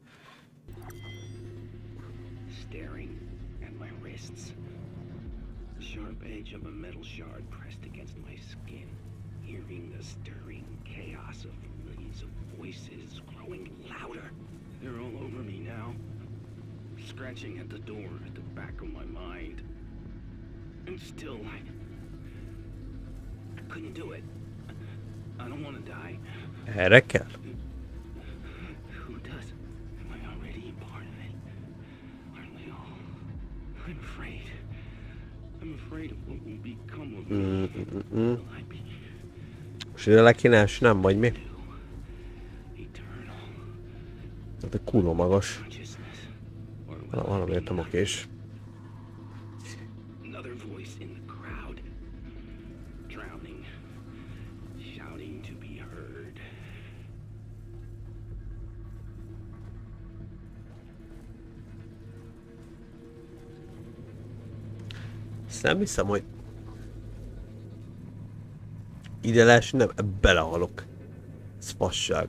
Staring at my wrists. The sharp edge of a metal shard pressed against my skin. Hearing the stirring chaos of millions of voices growing louder. They're all over me now. Scratching at the door at the back of my mind. And still, I couldn't do it. I don't want to die. Erre kell? Who does? Am I already part of it? Aren't we all? I'm afraid. I'm afraid of what will become of me. Will I be Most ide le kéne esni, nem vagy mi? eternal Hát egy kurva magas. consciousness? Or will I Valamiért be nem okés. another voice in the crowd? Drowning. Shouting to be heard. Ezt nem hiszem, hogy... ide le esni, nem, belehalok. Ez fasság.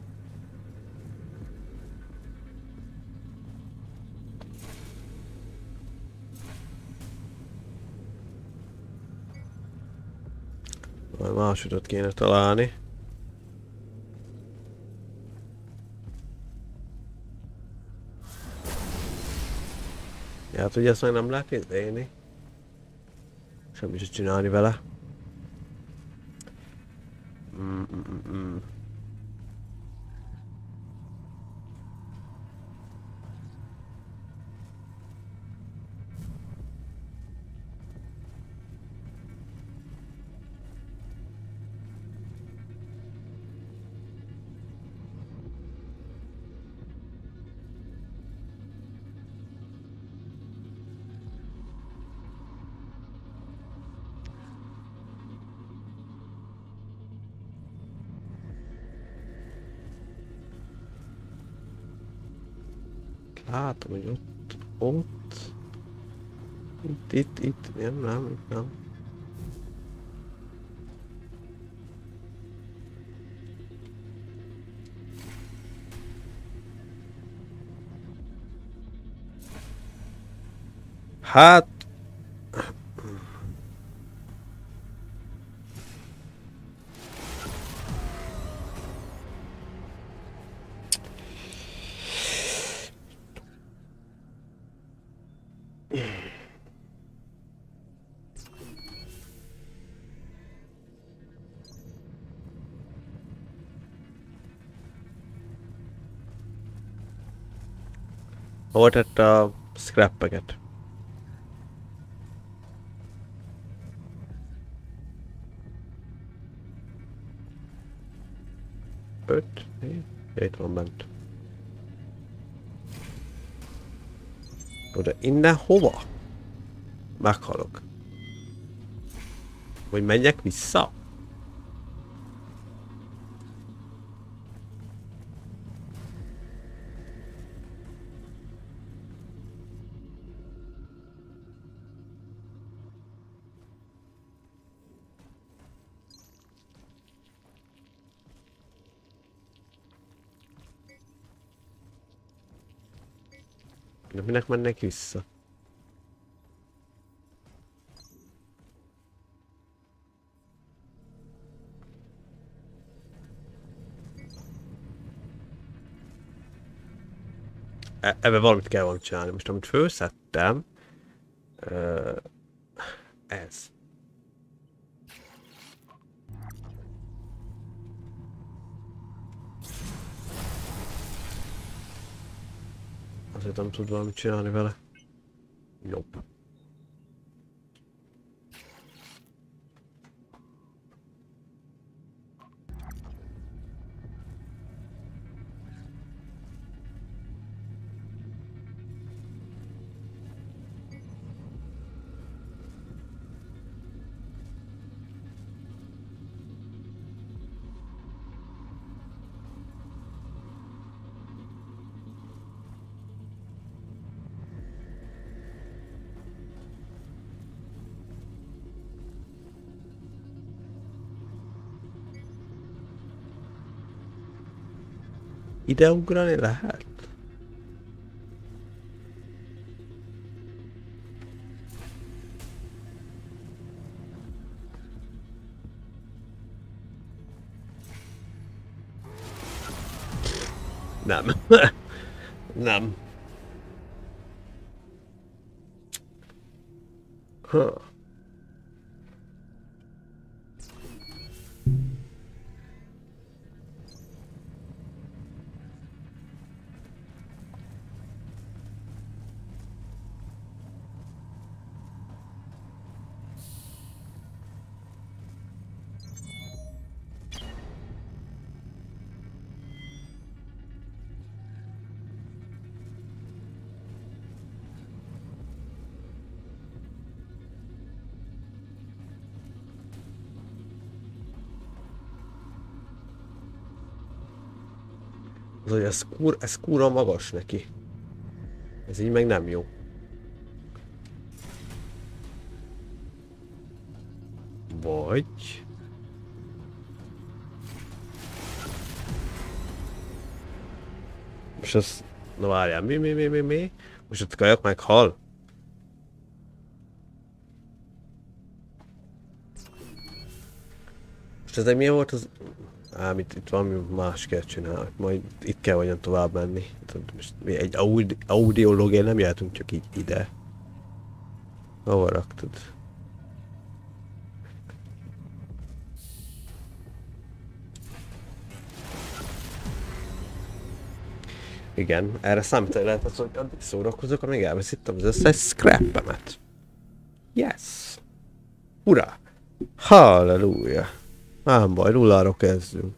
Majd más utat kéne találni. Ja, hát ugye ezt meg nem lehet nézni. Semmi se csinálni vele. Látom, hogy ott. Itt, nem. Hát... Hol tette a scrappeket? Öt? Itt van bent. Oda innen hova? Meghalok. Vagy menjek vissza? De minek mennek vissza? Ebben valamit kell valamit csinálni. Most amit felszettem... Ez. Azért nem tud valamit csinálni vele. Nope. Ide ugrani lehet? Nem. Nem. Huh. Az, hogy ez kurva magas neki. Ez így meg nem jó. Vagy... Most ez... Na várjál, mi? Most ott kajak meghal? Most ez milyen volt az... Ám itt valami más kell csinálni, majd itt kell olyan tovább menni. Most mi egy audiológián nem jöhetünk csak így ide. Hova raktad? Igen, erre számítani lehetett, hogy addig szórakozok, amíg elveszítem az összes scrap-emet. Yes! Ura! Halleluja! Nem baj, nulláról kezdünk.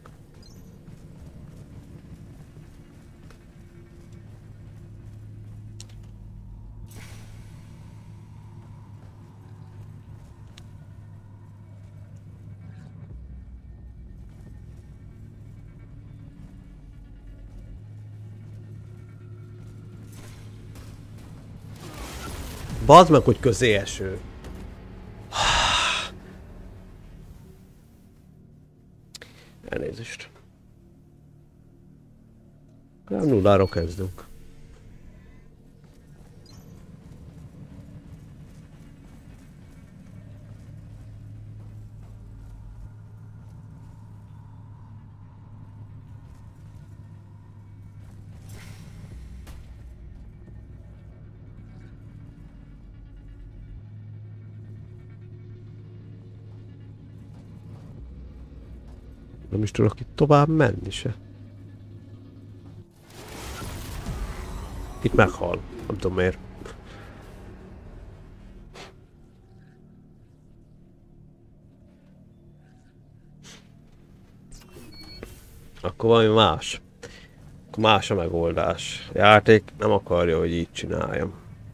Bazd meg, hogy közéeső. Elnézést. Nem nulláról kezdünk. Nem is tudok itt tovább menni se. Itt meghal. Nem tudom miért. Akkor valami más. Akkor más a megoldás. A játék nem akarja, hogy így csináljam.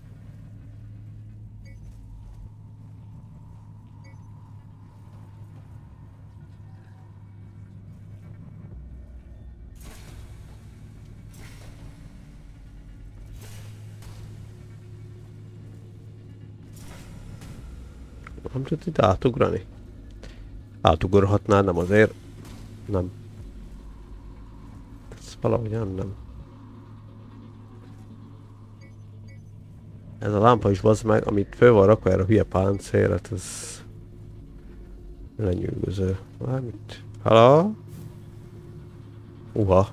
Nem tudod itt átugrani? Átugorhatnál, nem azért? Nem. Ez valahogyan nem. Ez a lámpa is bazd meg, amit föl van rakva erre a hülye páncélet, ez... lenyűgöző. Valamit? Hello? Uha.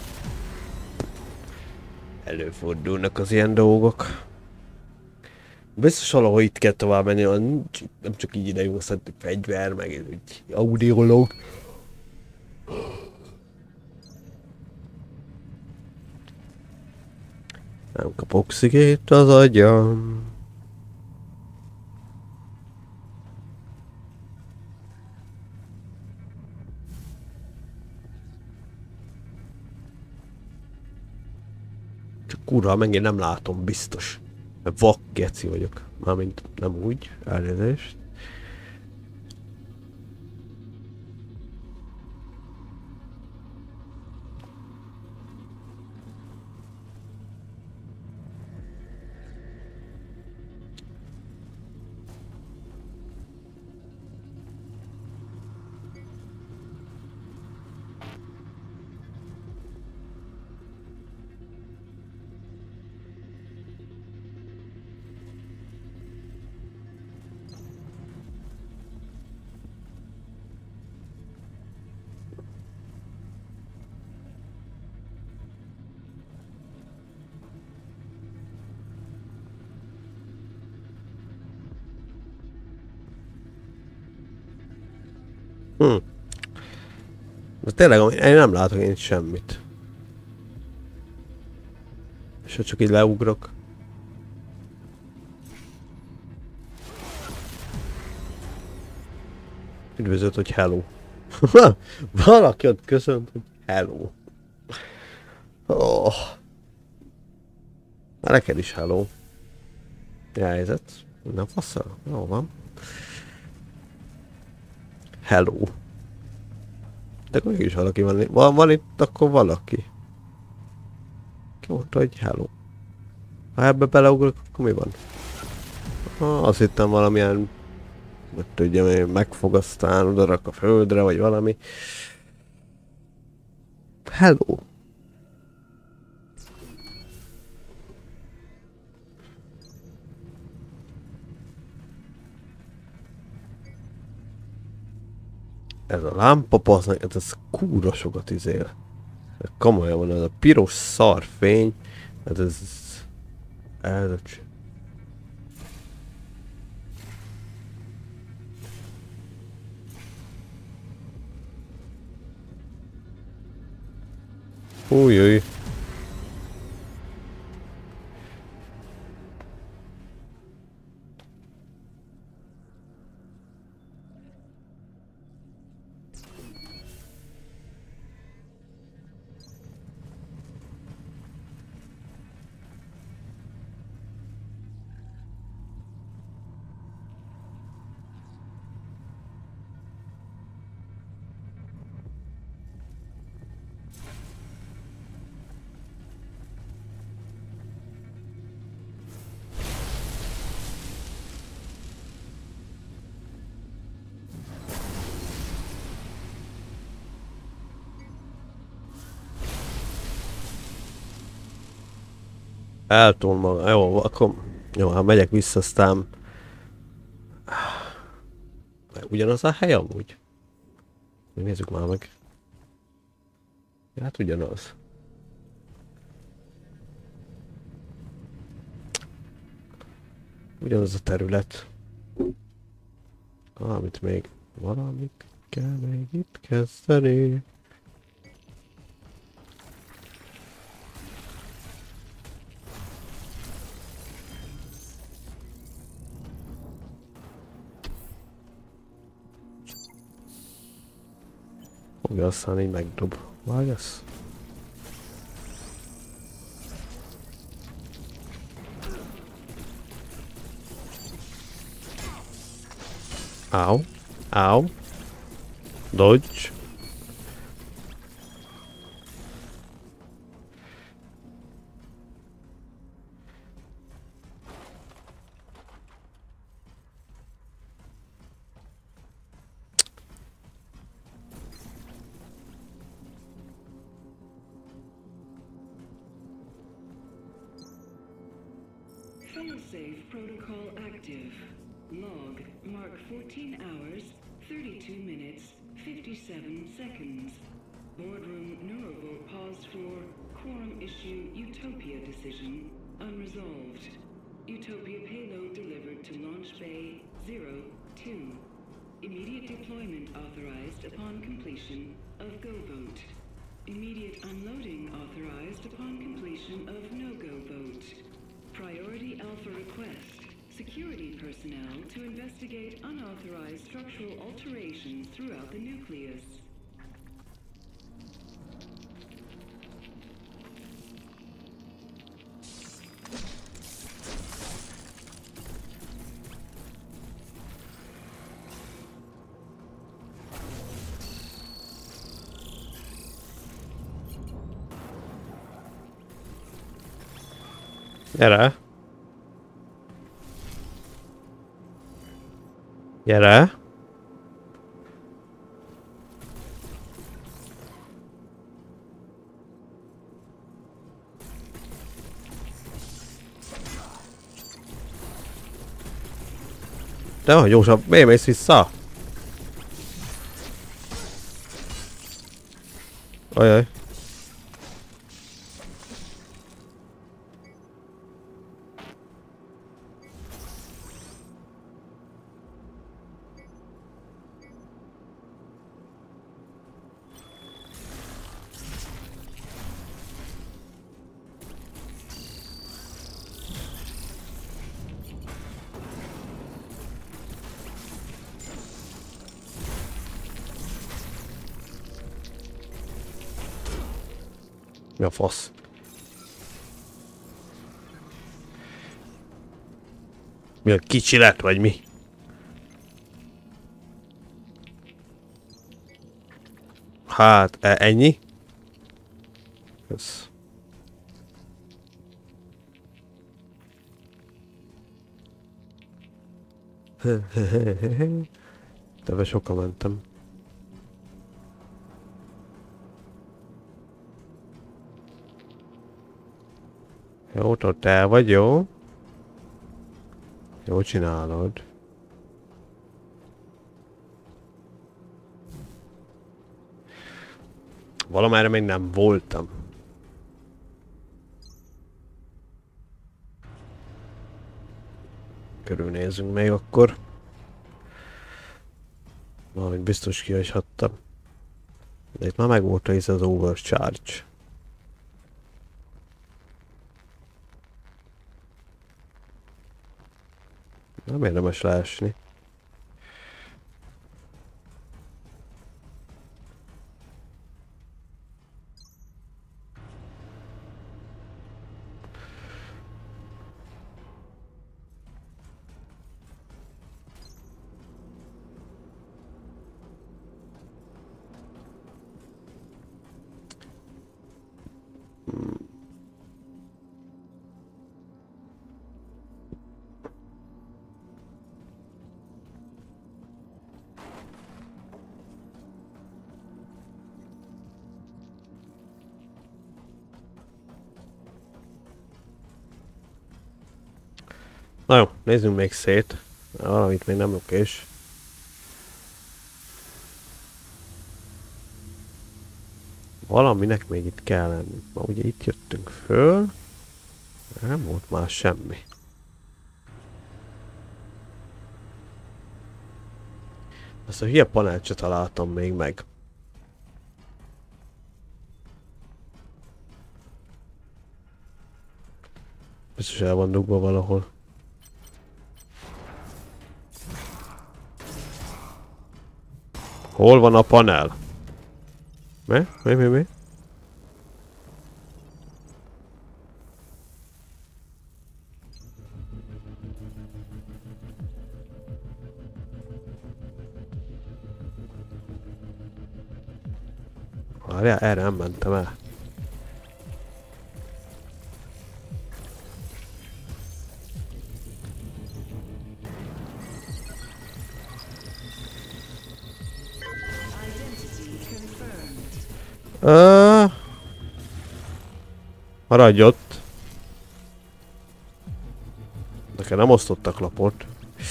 Előfordulnak az ilyen dolgok. Biztos valahol itt kell tovább menni, nem csak így idejünk, aztán fegyver, meg egy audiológ. Nem kap oxigét az agyam. Csak kurva, megint nem látom, biztos. Mert vak geci vagyok. Mármint nem úgy, elnézést. De tényleg, én nem látok én semmit. És ha csak így leugrok. Üdvözölt, hogy hello. Valaki ott köszönt, hogy hello. Oh. Na neked is hello. Mi a helyzet? Nem faszal? Jó van. Hello. De akkor mégis valaki van itt, akkor valaki. Ki mondta, hogy hello. Ha ebbe beleugrok, akkor mi van? Azt hittem valamilyen, hogy tudjam én, megfog aztán odarak a földre, vagy valami. Hello. Ez a lámpa passznak, ez kúra sokat izél. Komolyan van, ez a piros szarfény. Hát ez... Ez... Újjj. Eltol maga. Jó, akkor... Jó, ha megyek vissza, aztán... Ugyanaz a hely amúgy? Nézzük már meg. Hát ugyanaz. Ugyanaz a terület. Valamit még... Valamit kell még itt kezdeni. Fogja, aztán így megdob. Vágyasz? Ow. Ow. Dodge. Failsafe protocol active. Log, mark 14 hours, 32 minutes, 57 seconds. Boardroom Neurovolt paused for quorum issue Utopia decision unresolved. Utopia payload delivered. 02. Immediate deployment authorized upon completion of Go Vote. Immediate unloading authorized upon completion of No-Go Vote. Priority Alpha request. Security personnel to investigate unauthorized structural alterations throughout the nucleus. Gyere! Gyere! De gyorsabb, miért mész vissza? Ajaj. Mi a fasz? Mi a kicsi lett, vagy mi? Hát, ennyi? Ez. De sokkal mentem. Jó, ott el vagy, jó? Jó csinálod. Valamerre még nem voltam. Körülnézünk még akkor. Valamit biztos kihagyhattam. De itt már megvolt az overcharge. Nem érdemes leesni. Na jó, nézzünk még szét. Valamit még nem lökés. Valaminek még itt kell lenni. Ma ugye itt jöttünk föl. Nem volt már semmi. Azt a hülye panelt se találtam még meg. Biztos el van dugva valahol. Hol van a panel? Mi? Mi? Várjál, erre nem mentem el. Maradj ott. Nekem nem osztottak lapot.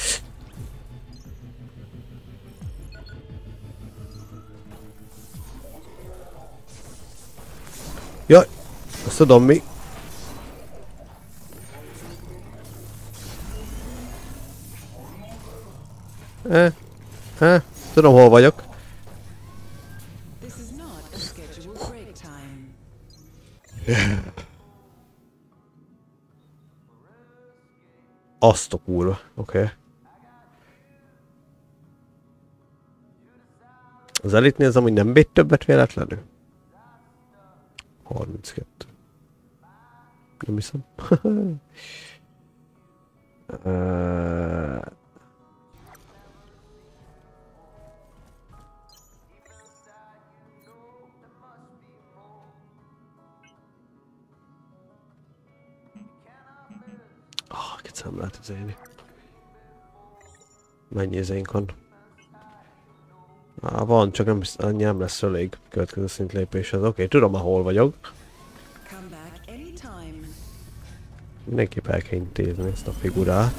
Jaj, azt tudom mi. Tudom, hol vagyok. This is not a scheduled break time. Azt a kurva. Oké. Az elitnél az amúgy nem bét többet véletlenül? 32. Nem hiszem. Kicsit nem lehet izélni. Mennyi izénk van? Van, csak annyi nem lesz elég következő szint lépéshez. Oké, tudom már hol vagyok. Come back anytime. Mindenképp el kell intézni ezt a figurát.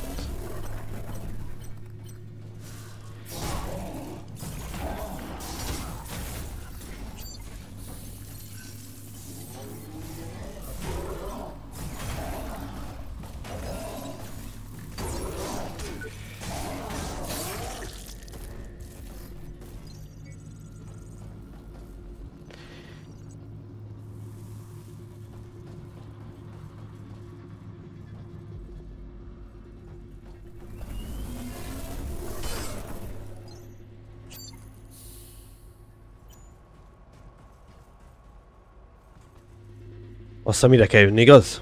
Azt hiszem, ide kell jönni, igaz?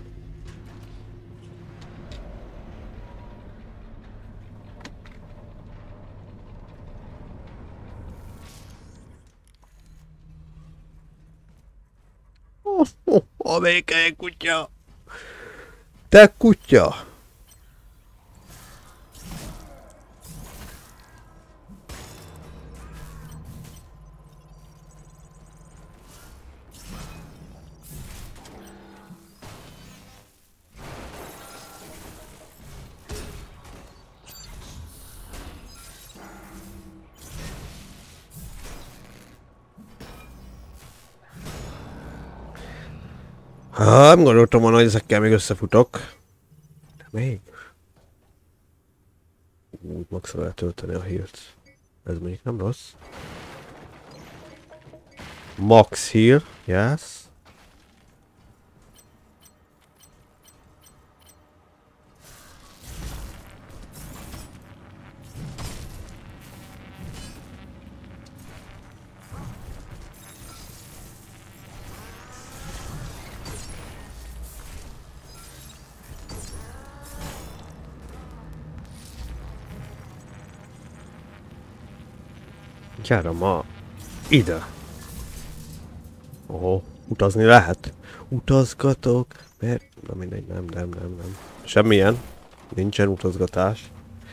A vékely kutya! Te kutya! Nem gondoltam volna, hogy ezekkel még összefutok. De még? Maxra lehet tölteni a hírt. Ez mondjuk nem rossz. Max heal, yes. Gyere ma ide! Ó, utazni lehet. Utazgatok, mert... Na mindegy, nem. Semmilyen. Nincsen utazgatás.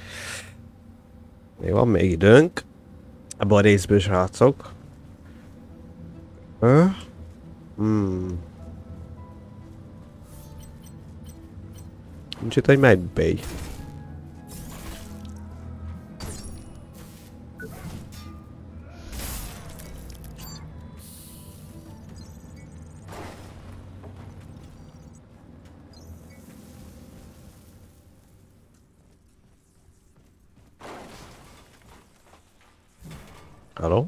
Még van még időnk. Ebben a részből, srácok. Nincs itt egy medbay. Hello?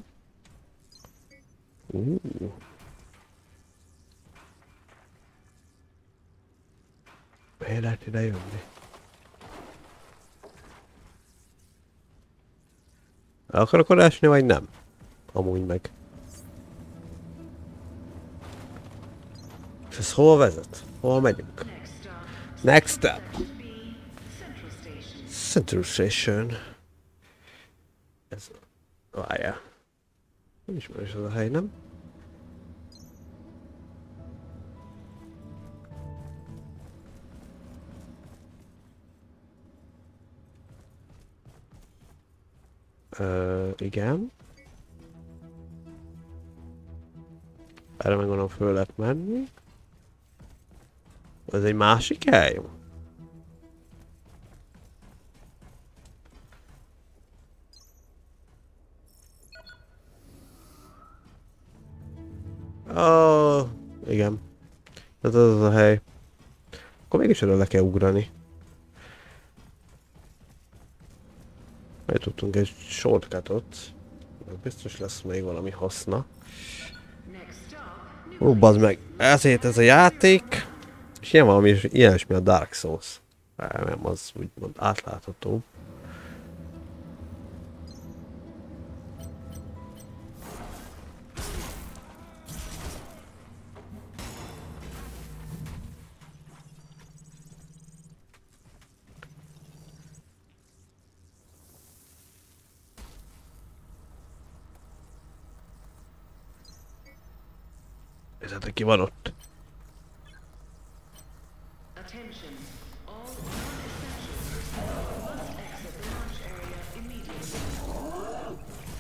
Miért lehet ide jönni? El akarok oda esni, vagy nem? Amúgy meg. És ez hol vezet? Hol megyünk? Next step. Central Station. Ez... Várjál. Nem ismerős az a hely, nem? Igen. Erre meg gondolom föl lehet menni. Ez egy másik hely? Igen. Ez az a hely. Akkor mégis erről le kell ugrani. Tudtunk egy shortcutot. Biztos lesz még valami haszna. Ó, bazd meg, ezért ez a játék. És ilyen valami ilyesmi a Dark Souls. Nem, az úgymond átlátható. Nézzétek ki van ott. Attention. All non-essential personnel must exit the launch area immediately.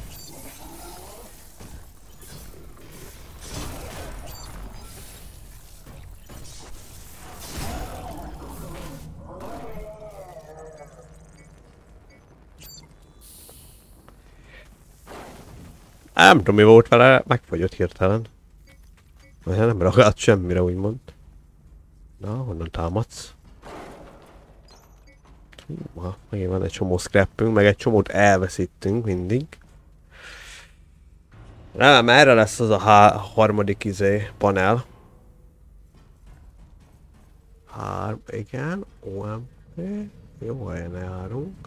Nem tudom, mi volt vele, megfagyott hirtelen. Vagy nem ragadt semmire, úgymond. Na, honnan támadsz? Húha, megint van egy csomó scrappünk, meg egy csomót elveszítünk mindig. Nem, erre lesz az a harmadik panel. Igen, OMP. Jó helyen járunk.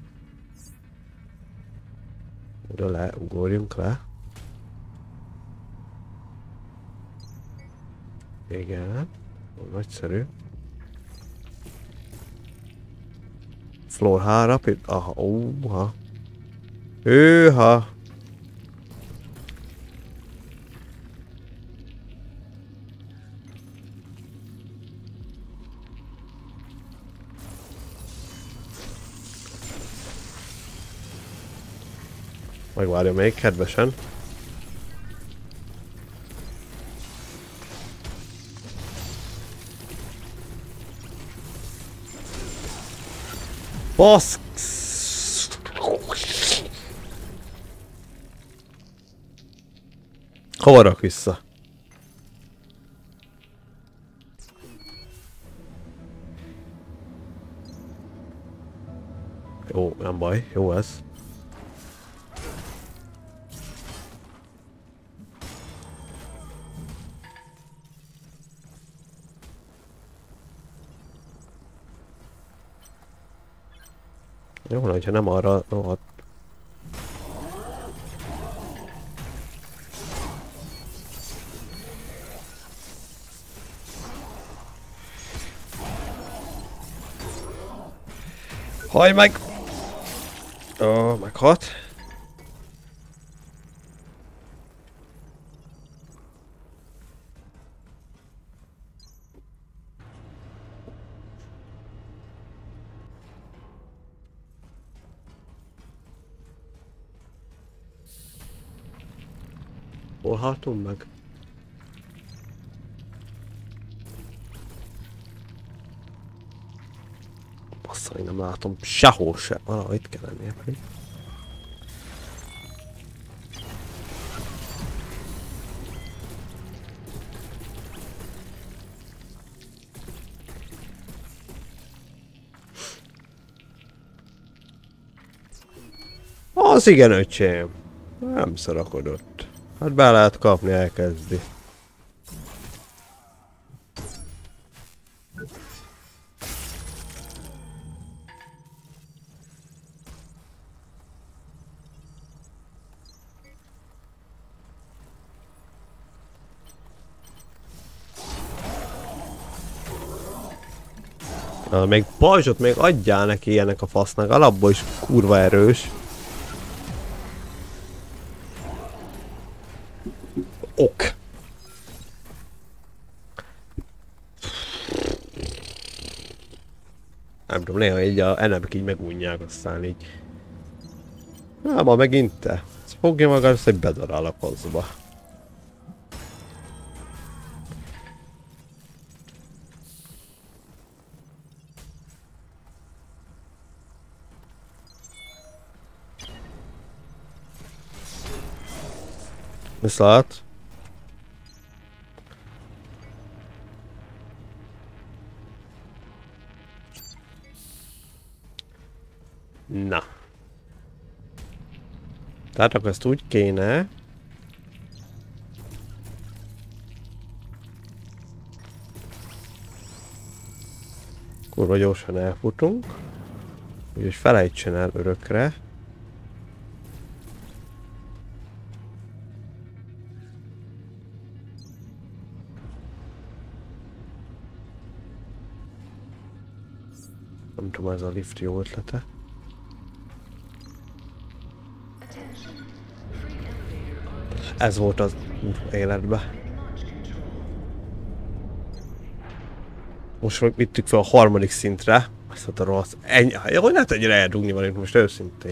Oda ugorjunk le. Igen, nagyszerű. Floor 3, aha, óha. Hűha. Megvárja még kedvesen. Basz! Hova rak vissza? Jó, nem baj, jó ez. Jó, hogyha nem arra rohadt. Hajj meg! Ó, meghat. Hol haltunk meg? Bassza, én nem látom sehol se. Valahogy itt kell lennie pedig. Az igen, öcsém. Nem szarakodott. Hát be lehet kapni, elkezdi. Na, még pajzsot még adjál neki ilyenek a fasznak, alapból is kurva erős. Ok. Nem tudom, néha így a enebek így megúnyják, aztán így. Na, ma megint te. Fogja magad, azt egy bedarál a kozba. Viszlát. Na. Tehát akkor ezt úgy kéne... Kurva gyorsan elfutunk. Úgyhogy felejtsen el örökre. Nem tudom, ez a lift jó ötlete. Ez volt az életben. Most vittük fel a harmadik szintre. Ezt a rossz. Ennyi. Hogy lehet ennyire eldugni van itt most őszintén.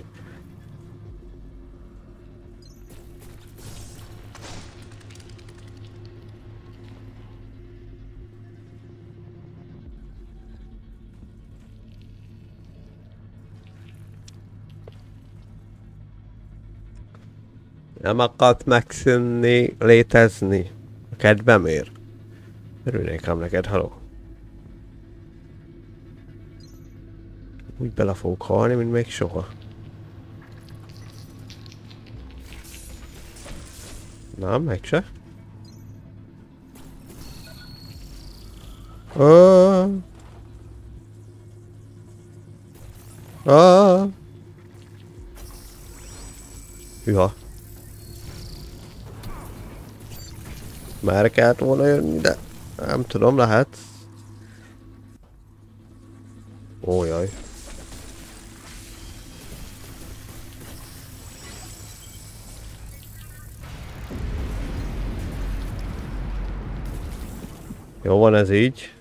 Nem akart megszűnni, létezni. A kedvem ér. Örülnék ám neked, haló. Úgy bele fogok halni, mint még soha. Na, meg se. Hűha. Már kellett volna jönni, de nem tudom, lehet. Ó, jaj. Jó van ez így.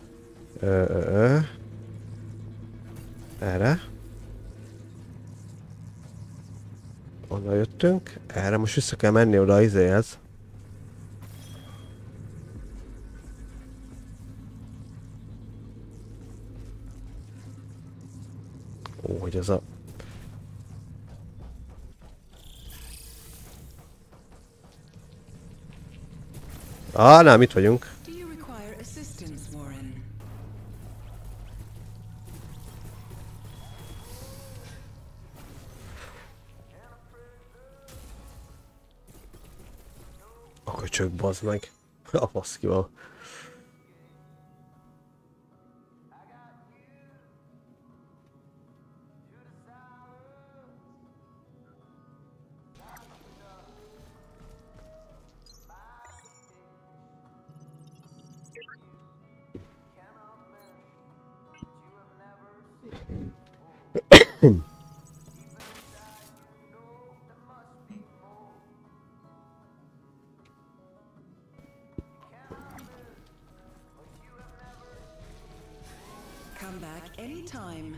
Erre. Onnan jöttünk. Erre most vissza kell menni oda izéhez. Ó, hogy ez a... nem, itt vagyunk. A köcsög, bazd meg. A faszkival. Come back anytime.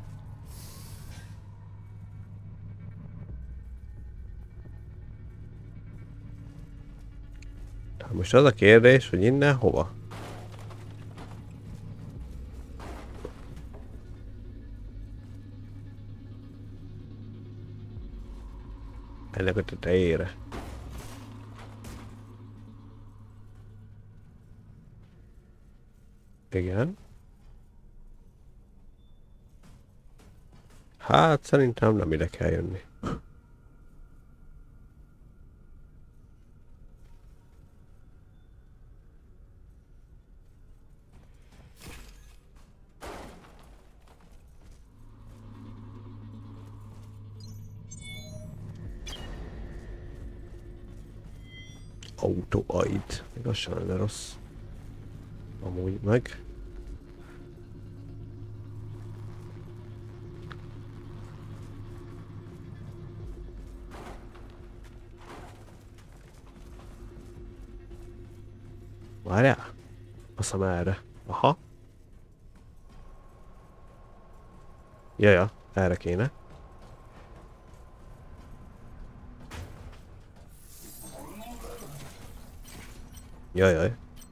Most az a kérdés, hogy innen hova? Ennek a tetejére. Igen. Hát szerintem nem ide kell jönni. Auto-aid. Még az sem lenne rossz. Amúgy meg. Várjál? Baszom erre. Aha. Jaja, erre kéne. Jajjaj.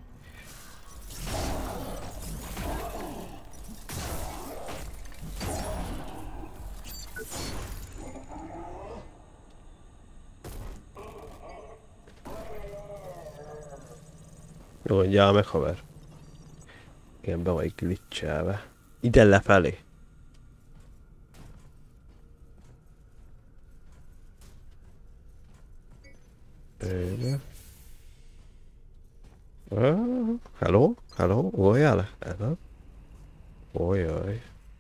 Jó, gyár meg haver. Igen, be vagy glitchelve. Ide lefelé. Hello? Hello? Voljál? Ojjaj.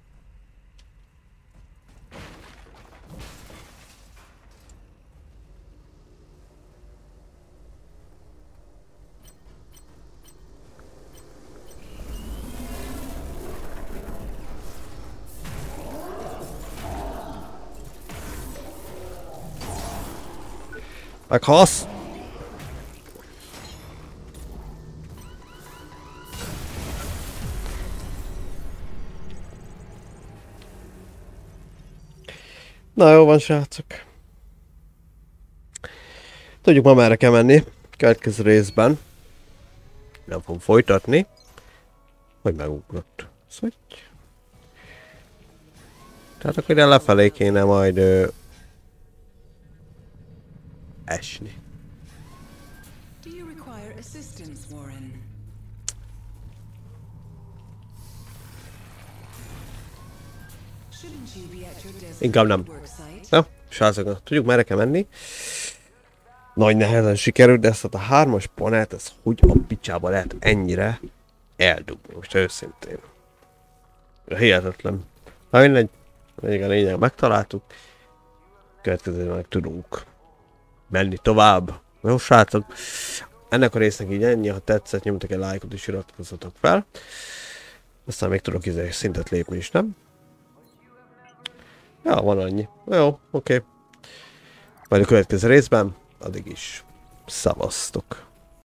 Meghalsz! Na jó van, srácok. Tudjuk, ma merre kell menni. Következő részben. Nem fogom folytatni. Hogy megugrott. Szóval. Tehát akkor ide lefelé kéne majd esni. Do you require assistance, Warren? Shouldn't you be at your Inkább nem. designated worksite? Na, srácok, tudjuk merre kell menni. Nagy nehezen sikerült, de ezt a 3-as panelt, ez hogy a picsába lehet ennyire eldugni, most őszintén. Hihetetlen. Na mindegy, még a lényeg megtaláltuk. Következően meg tudunk menni tovább. Jó srácok, ennek a résznek így ennyi, ha tetszett, nyomjatok egy lájkot és iratkozzatok fel. Aztán még tudok szintet lépni is, nem? Ja, van annyi. Jó, oké. Majd a következő részben, addig is szavaztok.